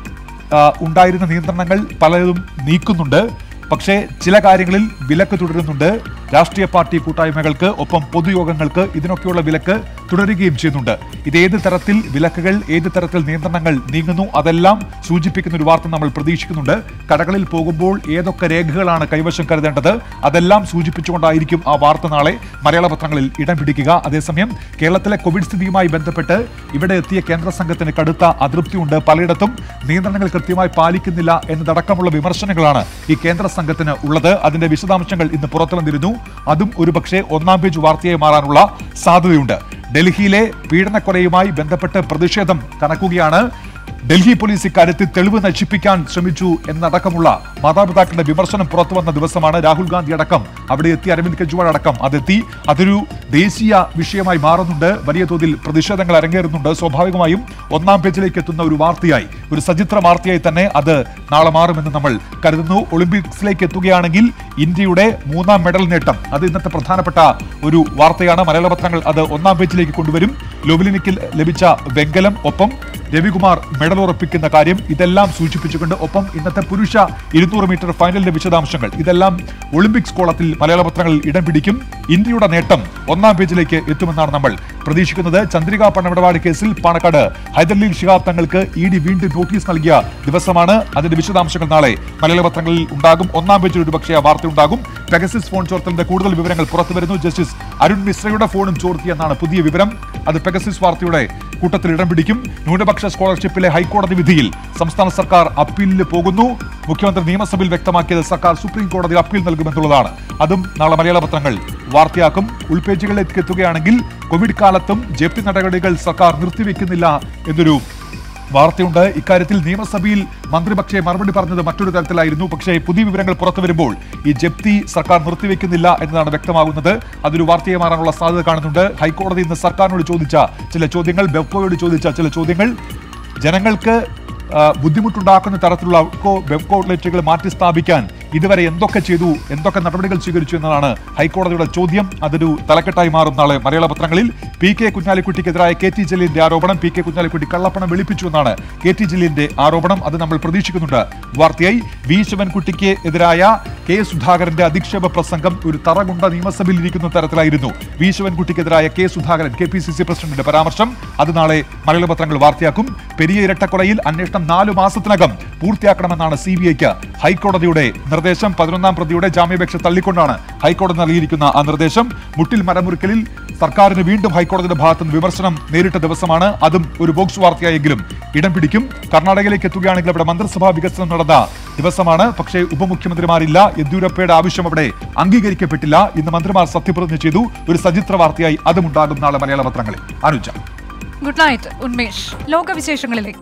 L: ഉണ്ടായിരുന്ന നിയന്ത്രണങ്ങൾ പലതും നീക്കുന്നുണ്ട്. പക്ഷേ ചില കാര്യങ്ങളിൽ വിലക്ക് തുടരുന്നുണ്ട്. രാഷ്ട്രീയ പാർട്ടി കൂട്ടായ്മകൾക്ക് ഒപ്പം പൊതുയോഗങ്ങൾക്ക് ഇതിനൊക്കെയുള്ള വിലക്ക് തുടരുകയും ചെയ്യുന്നുണ്ട്. ഇതേത് തരത്തിൽ വിലക്കുകൾ, ഏത് തരത്തിൽ നിയന്ത്രണങ്ങൾ നീങ്ങുന്നു അതെല്ലാം സൂചിപ്പിക്കുന്ന ഒരു വാർത്ത നമ്മൾ പ്രതീക്ഷിക്കുന്നുണ്ട്. കടകളിൽ പോകുമ്പോൾ ഏതൊക്കെ രേഖകളാണ് കൈവശം കരുതേണ്ടത് അതെല്ലാം സൂചിപ്പിച്ചുകൊണ്ടായിരിക്കും ആ വാർത്ത നാളെ മലയാള പത്രങ്ങളിൽ ഇടം പിടിക്കുക. അതേസമയം കേരളത്തിലെ കോവിഡ് സ്ഥിതിയുമായി ബന്ധപ്പെട്ട് ഇവിടെ എത്തിയ കേന്ദ്ര സംഘത്തിന് കടുത്ത അതൃപ്തിയുണ്ട്. പലയിടത്തും നിയന്ത്രണങ്ങൾ കൃത്യമായി പാലിക്കുന്നില്ല എന്നതടക്കമുള്ള വിമർശനങ്ങളാണ് ഈ കേന്ദ്ര സംഘത്തിന് ഉള്ളത്. അതിന്റെ വിശദാംശങ്ങൾ ഇന്ന് പുറത്തു വന്നിരുന്നു. അതും ഒരുപക്ഷെ ഒന്നാം പേജ് വാർത്തയായി മാറാനുള്ള സാധ്യതയുണ്ട്. ഡൽഹിയിലെ പീഡനക്കൊലയുമായി ബന്ധപ്പെട്ട് പ്രതിഷേധം കനക്കുകയാണ്. ഡൽഹി പോലീസ് ഇക്കാര്യത്തിൽ തെളിവ് നശിപ്പിക്കാൻ ശ്രമിച്ചു എന്നടക്കമുള്ള മാതാപിതാക്കളുടെ വിമർശനം പുറത്തു വന്ന ദിവസമാണ്. രാഹുൽ ഗാന്ധി അടക്കം അവിടെ എത്തി, അരവിന്ദ് കെജ്രിവാൾ അടക്കം അതെത്തി. അതൊരു ദേശീയ വിഷയമായി മാറുന്നുണ്ട്. വലിയ തോതിൽ പ്രതിഷേധങ്ങൾ അരങ്ങേറുന്നുണ്ട്. സ്വാഭാവികമായും ഒന്നാം പേജിലേക്ക് എത്തുന്ന ഒരു വാർത്തയായി, ഒരു സചിത്ര വാർത്തയായി തന്നെ അത് നാളെ മാറുമെന്ന് നമ്മൾ കരുതുന്നു. ഒളിമ്പിക്സിലേക്ക് എത്തുകയാണെങ്കിൽ ഇന്ത്യയുടെ 3ാം മെഡൽ നേട്ടം, അത് ഇന്നത്തെ പ്രധാനപ്പെട്ട ഒരു വാർത്തയാണ്. മലയാള പത്രങ്ങൾ അത് ഒന്നാം പേജിലേക്ക് കൊണ്ടുവരും. ലൊവ്ലിനിക്കിൽ ലഭിച്ച വെങ്കലം, ഒപ്പം രവികുമാർ മെഡൽ ഉറപ്പിക്കുന്ന കാര്യം, ഇതെല്ലാം സൂചിപ്പിച്ചുകൊണ്ട് ഒപ്പം ഇന്നത്തെ പുരുഷ 200 മീറ്റർ ഫൈനലിന്റെ വിശദാംശങ്ങൾ, ഇതെല്ലാം ഒളിമ്പിക്സ് കോളത്തിൽ മലയാള പത്രങ്ങളിൽ ഇടം പിടിക്കും. ഇന്ത്യയുടെ നേട്ടം ഒന്നാം പേജിലേക്ക് എത്തുമെന്നാണ് നമ്മൾ പ്രതീക്ഷിക്കുന്നത്. ചന്ദ്രിക പണമിടപാട് കേസിൽ പാണക്കാട് ഹൈദരലി ശിഹാബ് തങ്ങൾക്ക് ED വീണ്ടും നോട്ടീസ് നൽകിയ ദിവസമാണ്. അതിന്റെ വിശദാംശങ്ങൾ നാളെ മലയാള പത്രങ്ങളിൽ ഉണ്ടാകും. ഒന്നാം പേജിൽ ഒരുപക്ഷെ ആ വാർത്ത ഉണ്ടാകും. പെഗസിസ് ഫോൺ ചോർത്തലിന്റെ കൂടുതൽ വിവരങ്ങൾ പുറത്തു വരുന്നു. ജസ്റ്റിസ് അരുൺ മിശ്രയുടെ ഫോണും ചോർത്തിയെന്നാണ് പുതിയ വിവരം. അത് പെഗസിസ് വാർത്തയുടെ കൂട്ടത്തിൽ ഇടം പിടിക്കും. ന്യൂനപക്ഷ സ്കോളർഷിപ്പിലെ ഹൈക്കോടതി വിധിയിൽ സംസ്ഥാന സർക്കാർ അപ്പീലിന് പോകുന്നു. മുഖ്യമന്ത്രി നിയമസഭയിൽ വ്യക്തമാക്കിയത് സർക്കാർ സുപ്രീം കോടതിയിൽ അപ്പീൽ നൽകുമെന്നുള്ളതാണ്. അതും നാളെ മലയാള പത്രങ്ങൾ വാർത്തയാക്കും. ഉൾപേജുകളിലേക്ക് എത്തുകയാണെങ്കിൽ കോവിഡ് കാലത്തും ജപ്തി നടപടികൾ സർക്കാർ നിർത്തിവെക്കുന്നില്ല എന്നൊരു വാർത്തയുണ്ട്. ഇക്കാര്യത്തിൽ നിയമസഭയിൽ മന്ത്രി പക്ഷേ മറുപടി പറഞ്ഞത് മറ്റൊരു തരത്തിലായിരുന്നു. പക്ഷേ പുതിയ വിവരങ്ങൾ പുറത്തു വരുമ്പോൾ ഈ ജപ്തി സർക്കാർ നിർത്തിവെക്കുന്നില്ല എന്നതാണ് വ്യക്തമാകുന്നത്. അതൊരു വാർത്തയെ മാറാനുള്ള സാധ്യത കാണുന്നുണ്ട്. ഹൈക്കോടതി ഇന്ന് സർക്കാരിനോട് ചോദിച്ച ചില ചോദ്യങ്ങൾ, ബെവ്കോയോട് ചോദിച്ച ചില ചോദ്യങ്ങൾ, ജനങ്ങൾക്ക് ബുദ്ധിമുട്ടുണ്ടാക്കുന്ന തരത്തിലുള്ള വെബ് ഔട്ട്ലെറ്റുകൾ മാറ്റി സ്ഥാപിക്കാൻ ഇതുവരെ എന്തൊക്കെ ചെയ്തു, എന്തൊക്കെ നടപടികൾ സ്വീകരിച്ചു എന്നതാണ് ഹൈക്കോടതിയുടെ ചോദ്യം. അതൊരു തലക്കെട്ടായി മാറും നാളെ മലയാള പത്രങ്ങളിൽ. PK കുഞ്ഞാലിക്കുട്ടിക്കെതിരായ KT ജലീലിന്റെ ആരോപണം, PK കുഞ്ഞാലിക്കുട്ടി കള്ളപ്പണം വെളുപ്പിച്ചു എന്നാണ് KT ജലീലിന്റെ ആരോപണം. അത് നമ്മൾ പ്രതീക്ഷിക്കുന്നുണ്ട് വാർത്തയായി. V ശിവൻകുട്ടിക്ക് എതിരായ K സുധാകരന്റെ അധിക്ഷേപ പ്രസംഗം ഒരു തറകുണ്ട നിയമസഭയിൽ ഇരിക്കുന്ന തരത്തിലായിരുന്നു. V ശിവൻകുട്ടിക്കെതിരായ K സുധാകരൻ KPCC പ്രസിഡന്റിന്റെ പരാമർശം, അത് നാളെ മലയാള പത്രങ്ങൾ വാർത്തയാക്കും. പെരിയ ഇരട്ടക്കൊലയിൽ അന്വേഷണം 4 മാസത്തിനകം പൂർത്തിയാക്കണമെന്നാണ് CBIക്ക് ഹൈക്കോടതിയുടെ നിർദ്ദേശം. 11ാം പ്രതിയുടെ ജാമ്യാപേക്ഷ തള്ളിക്കൊണ്ടാണ് ഹൈക്കോടതി നൽകിയിരിക്കുന്ന ആ നിർദ്ദേശം. മുട്ടിൽ മരമുറിക്കലിൽ സർക്കാരിന് വീണ്ടും ഹൈക്കോടതിയുടെ ഭാഗത്തുനിന്ന് വിമർശനം നേരിട്ട ദിവസമാണ്. അതും ഒരു ബോക്സ് വാർത്തയായെങ്കിലും ഇടം പിടിക്കും. കർണാടകയിലേക്ക് എത്തുകയാണെങ്കിൽ അവിടെ മന്ത്രിസഭാ വികസനം നടന്ന ദിവസമാണ്. പക്ഷേ ഉപമുഖ്യമന്ത്രിമാരില്ല. യെദ്യൂരപ്പയുടെ ആവശ്യം അവിടെ അംഗീകരിക്കപ്പെട്ടില്ല. ഇന്ന് മന്ത്രിമാർ സത്യപ്രതിജ്ഞ ചെയ്തു. ഒരു സചിത്ര വാർത്തയായി അതും ഉണ്ടാകും നാളെ മലയാള പത്രങ്ങളിൽ. അനുജ.
B: Good night Unmesh. ലോകവിശേഷങ്ങളിലേക്ക്.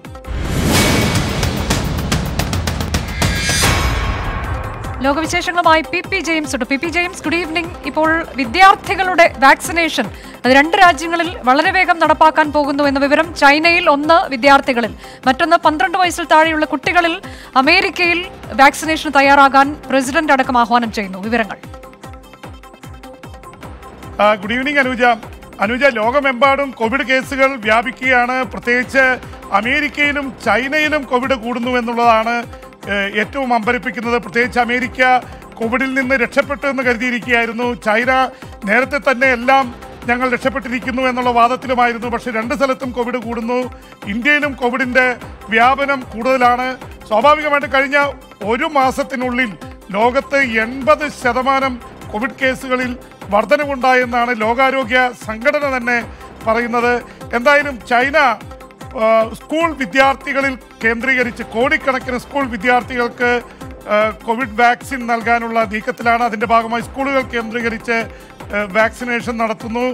B: ലോകവിശേഷങ്ങളുമായി PP ജെയിംസ് ഉണ്ട്. PP James, good evening. ഇപ്പോൾ വിദ്യാർത്ഥികളുടെ വാക്സിനേഷൻ അത് 2 രാജ്യങ്ങളിൽ വളരെ വേഗം നടപ്പാക്കാൻ പോകുന്നു എന്ന വിവരം. ചൈനയിൽ 1 വിദ്യാർത്ഥികളിൽ, മറ്റൊന്ന് 12 വയസ്സിൽ താഴെയുള്ള കുട്ടികളിൽ. അമേരിക്കയിൽ വാക്സിനേഷൻ തയ്യാറാകാൻ പ്രസിഡന്റ് അടക്കം ആഹ്വാനം ചെയ്യുന്നു. വിവരങ്ങൾ.
M: Good evening Anuja. ലോകമെമ്പാടും കോവിഡ് കേസുകൾ വ്യാപിക്കുകയാണ്. പ്രത്യേകിച്ച് അമേരിക്കയിലും ചൈനയിലും കോവിഡ് കൂടുന്നു എന്നുള്ളതാണ് ഏറ്റവും അമ്പരപ്പിക്കുന്നത്. പ്രത്യേകിച്ച് അമേരിക്ക കോവിഡിൽ നിന്ന് രക്ഷപ്പെട്ടു എന്ന് കരുതിയിരിക്കുകയായിരുന്നു. ചൈന നേരത്തെ തന്നെ എല്ലാം ഞങ്ങൾ രക്ഷപ്പെട്ടിരിക്കുന്നു എന്നുള്ള വാദത്തിലുമായിരുന്നു. പക്ഷേ 2 സ്ഥലത്തും കോവിഡ് കൂടുന്നു. ഇന്ത്യയിലും കോവിഡിൻ്റെ വ്യാപനം കൂടുതലാണ്. സ്വാഭാവികമായിട്ട് കഴിഞ്ഞ 1 മാസത്തിനുള്ളിൽ ലോകത്ത് 80% കോവിഡ് കേസുകളിൽ വർധനവുണ്ടായെന്നാണ് ലോകാരോഗ്യ സംഘടന തന്നെ പറയുന്നത്. എന്തായാലും ചൈന സ്കൂൾ വിദ്യാർത്ഥികളിൽ കേന്ദ്രീകരിച്ച് കോടിക്കണക്കിന് സ്കൂൾ വിദ്യാർത്ഥികൾക്ക് കോവിഡ് വാക്സിൻ നൽകാനുള്ള നീക്കത്തിലാണ്. അതിൻ്റെ ഭാഗമായി സ്കൂളുകൾ കേന്ദ്രീകരിച്ച് വാക്സിനേഷൻ നടത്തുന്നു.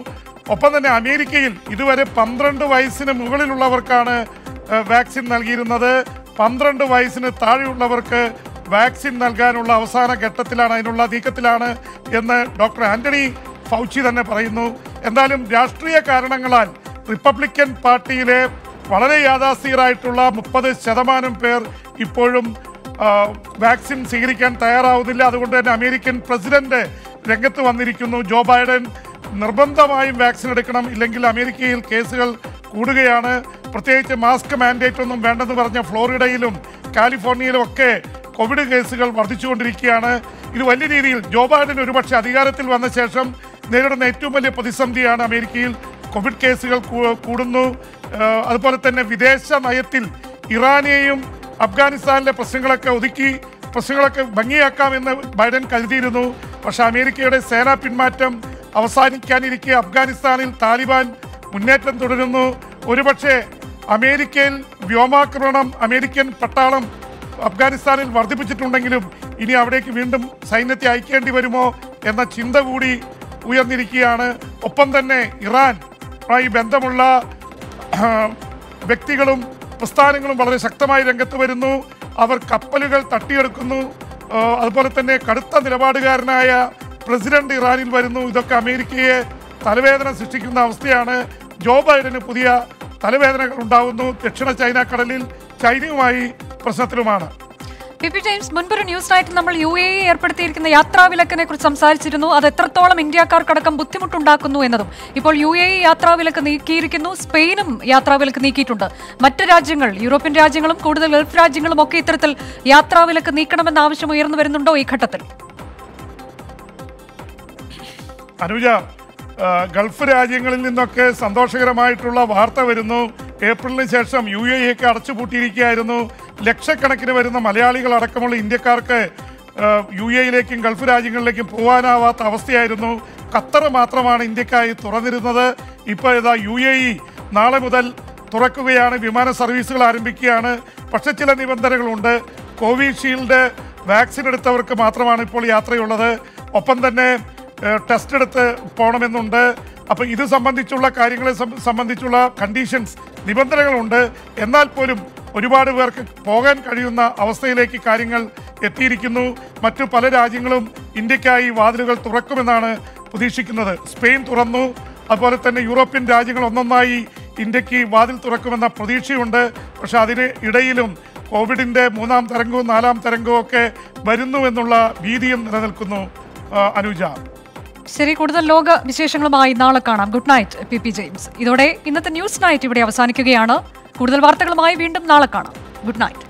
M: ഒപ്പം തന്നെ അമേരിക്കയിൽ ഇതുവരെ 12 വയസ്സിന് മുകളിലുള്ളവർക്കാണ് വാക്സിൻ നൽകിയിരുന്നത്. 12 വയസ്സിന് താഴെയുള്ളവർക്ക് വാക്സിൻ നൽകാനുള്ള അവസാന ഘട്ടത്തിലാണ്, അതിനുള്ള നീക്കത്തിലാണ് എന്ന് ഡോക്ടർ ആന്റണി ഫൗച്ചി തന്നെ പറയുന്നു. എന്തായാലും രാഷ്ട്രീയ കാരണങ്ങളാൽ റിപ്പബ്ലിക്കൻ പാർട്ടിയിലെ വളരെ യാഥാസ്ഥികരായിട്ടുള്ള 30% പേർ ഇപ്പോഴും വാക്സിൻ സ്വീകരിക്കാൻ തയ്യാറാവുന്നില്ല. അതുകൊണ്ട് തന്നെ അമേരിക്കൻ പ്രസിഡന്റ് രംഗത്ത് വന്നിരിക്കുന്നു. ജോ ബൈഡൻ നിർബന്ധമായും വാക്സിൻ എടുക്കണം, ഇല്ലെങ്കിൽ അമേരിക്കയിൽ കേസുകൾ കൂടുകയാണ്. പ്രത്യേകിച്ച് മാസ്ക് മാൻഡേറ്റ് ഒന്നും വേണ്ടെന്ന് പറഞ്ഞ ഫ്ലോറിഡയിലും കാലിഫോർണിയയിലും ഒക്കെ കോവിഡ് കേസുകൾ വർദ്ധിച്ചുകൊണ്ടിരിക്കുകയാണ്. ഇത് വലിയ രീതിയിൽ ജോ ബൈഡൻ ഒരുപക്ഷെ അധികാരത്തിൽ വന്ന ശേഷം നേരിടുന്ന ഏറ്റവും വലിയ പ്രതിസന്ധിയാണ്. അമേരിക്കയിൽ കോവിഡ് കേസുകൾ കൂടുന്നു. അതുപോലെ തന്നെ വിദേശ നയത്തിൽ ഇറാനെയും അഫ്ഗാനിസ്ഥാനിലെ പ്രശ്നങ്ങളൊക്കെ ഒതുക്കി പ്രശ്നങ്ങളൊക്കെ ഭംഗിയാക്കാമെന്ന് ബൈഡൻ കരുതിയിരുന്നു. പക്ഷേ അമേരിക്കയുടെ സേനാ പിന്മാറ്റം അവസാനിക്കാനിരിക്കെ അഫ്ഗാനിസ്ഥാനിൽ താലിബാൻ മുന്നേറ്റം തുടരുന്നു. ഒരുപക്ഷെ അമേരിക്കയിൽ വ്യോമാക്രമണം അമേരിക്കൻ പട്ടാളം അഫ്ഗാനിസ്ഥാനിൽ വർദ്ധിപ്പിച്ചിട്ടുണ്ടെങ്കിലും ഇനി അവിടേക്ക് വീണ്ടും സൈന്യത്തെ അയക്കേണ്ടി വരുമോ എന്ന ചിന്ത കൂടി ഉയർന്നിരിക്കുകയാണ്. ഒപ്പം തന്നെ ഇറാനുമായി ബന്ധമുള്ള വ്യക്തികളും പ്രസ്ഥാനങ്ങളും വളരെ ശക്തമായി രംഗത്ത് വരുന്നു. അവർ കപ്പലുകൾ തട്ടിയെടുക്കുന്നു. അതുപോലെ തന്നെ കടുത്ത നിലപാടുകാരനായ പ്രസിഡന്റ് ഇറാനിൽ വരുന്നു. ഇതൊക്കെ അമേരിക്കയെ തലവേദന സൃഷ്ടിക്കുന്ന അവസ്ഥയാണ്. ജോ ബൈഡന് പുതിയ തലവേദനകൾ ഉണ്ടാകുന്നു. ദക്ഷിണ ചൈന കടലിൽ ചൈനയുമായി പ്രശ്നത്തിലുമാണ്.
B: പി ജെയിംസ്, മുൻപൊരു ന്യൂസ് നൈറ്റിൽ നമ്മൾ UAE ഏർപ്പെടുത്തിയിരിക്കുന്ന യാത്രാവിലക്കിനെ കുറിച്ച് സംസാരിച്ചിരുന്നു. അത് എത്രത്തോളം ഇന്ത്യക്കാർക്കടക്കം ബുദ്ധിമുട്ടുണ്ടാക്കുന്നു എന്നതും. ഇപ്പോൾ UAE യാത്രാവിലക്ക് നീക്കിയിരിക്കുന്നു. സ്പെയിനും യാത്രാവിലക്ക് നീക്കിയിട്ടുണ്ട്. മറ്റ് രാജ്യങ്ങൾ, യൂറോപ്യൻ രാജ്യങ്ങളും കൂടുതൽ ഗൾഫ് രാജ്യങ്ങളും ഒക്കെ ഇത്തരത്തിൽ യാത്രാവിലക്ക് നീക്കണമെന്ന ആവശ്യം ഉയർന്നു വരുന്നുണ്ടോ ഈ ഘട്ടത്തിൽ?
M: അനുജ, ഗൾഫ് രാജ്യങ്ങളിൽ നിന്നൊക്കെ സന്തോഷകരമായിട്ടുള്ള വാർത്ത വരുന്നു. ഏപ്രിലിന് ശേഷം UAE ഒക്കെ അടച്ചുപൂട്ടിയിരിക്കുകയായിരുന്നു. ലക്ഷക്കണക്കിന് വരുന്ന മലയാളികൾ അടക്കമുള്ള ഇന്ത്യക്കാർക്ക് UAE-യിലേക്കും ഗൾഫ് രാജ്യങ്ങളിലേക്കും പോകാനാവാത്ത അവസ്ഥയായിരുന്നു. ഖത്തർ മാത്രമാണ് ഇന്ത്യക്കായി തുറന്നിരുന്നത്. ഇപ്പോൾ ഇതാ UAE നാളെ മുതൽ തുറക്കുകയാണ്, വിമാന സർവീസുകൾ ആരംഭിക്കുകയാണ്. പക്ഷേ ചില നിബന്ധനകളുണ്ട്. കോവിഷീൽഡ് വാക്സിൻ എടുത്തവർക്ക് മാത്രമാണ് ഇപ്പോൾ യാത്രയുള്ളത്. ഒപ്പം തന്നെ ടെസ്റ്റ് എടുത്ത് പോകണമെന്നുണ്ട്. അപ്പോൾ ഇത് സംബന്ധിച്ചുള്ള കാര്യങ്ങളെ സംബന്ധിച്ചുള്ള കണ്ടീഷൻസ്, നിബന്ധനകളുണ്ട്. എന്നാൽ പോലും ഒരുപാട് പേർക്ക് പോകാൻ കഴിയുന്ന അവസ്ഥയിലേക്ക് കാര്യങ്ങൾ എത്തിയിരിക്കുന്നു. മറ്റു പല രാജ്യങ്ങളും ഇന്ത്യക്കായി വാതിലുകൾ തുറക്കുമെന്നാണ് പ്രതീക്ഷിക്കുന്നത്. സ്പെയിൻ തുറന്നു. അതുപോലെ തന്നെ യൂറോപ്യൻ രാജ്യങ്ങൾ ഒന്നൊന്നായി ഇന്ത്യക്ക് വാതിൽ തുറക്കുമെന്ന പ്രതീക്ഷയുണ്ട്. പക്ഷെ അതിന് ഇടയിലും കോവിഡിൻ്റെ 3ാം തരംഗവും 4ാം തരംഗവും ഒക്കെ വരുന്നുവെന്നുള്ള ഭീതിയും നിലനിൽക്കുന്നു. അനുജ,
B: ശരി, കൂടുതൽ ലോക വിശേഷങ്ങളുമായി നാളെ കാണാം. Good night P James. ഇതോടെ ഇന്നത്തെ ന്യൂസ് നൈറ്റ് ഇവിടെ അവസാനിക്കുകയാണ്. കൂടുതൽ വാർത്തകളുമായി വീണ്ടും നാളെ കാണാം. Good night.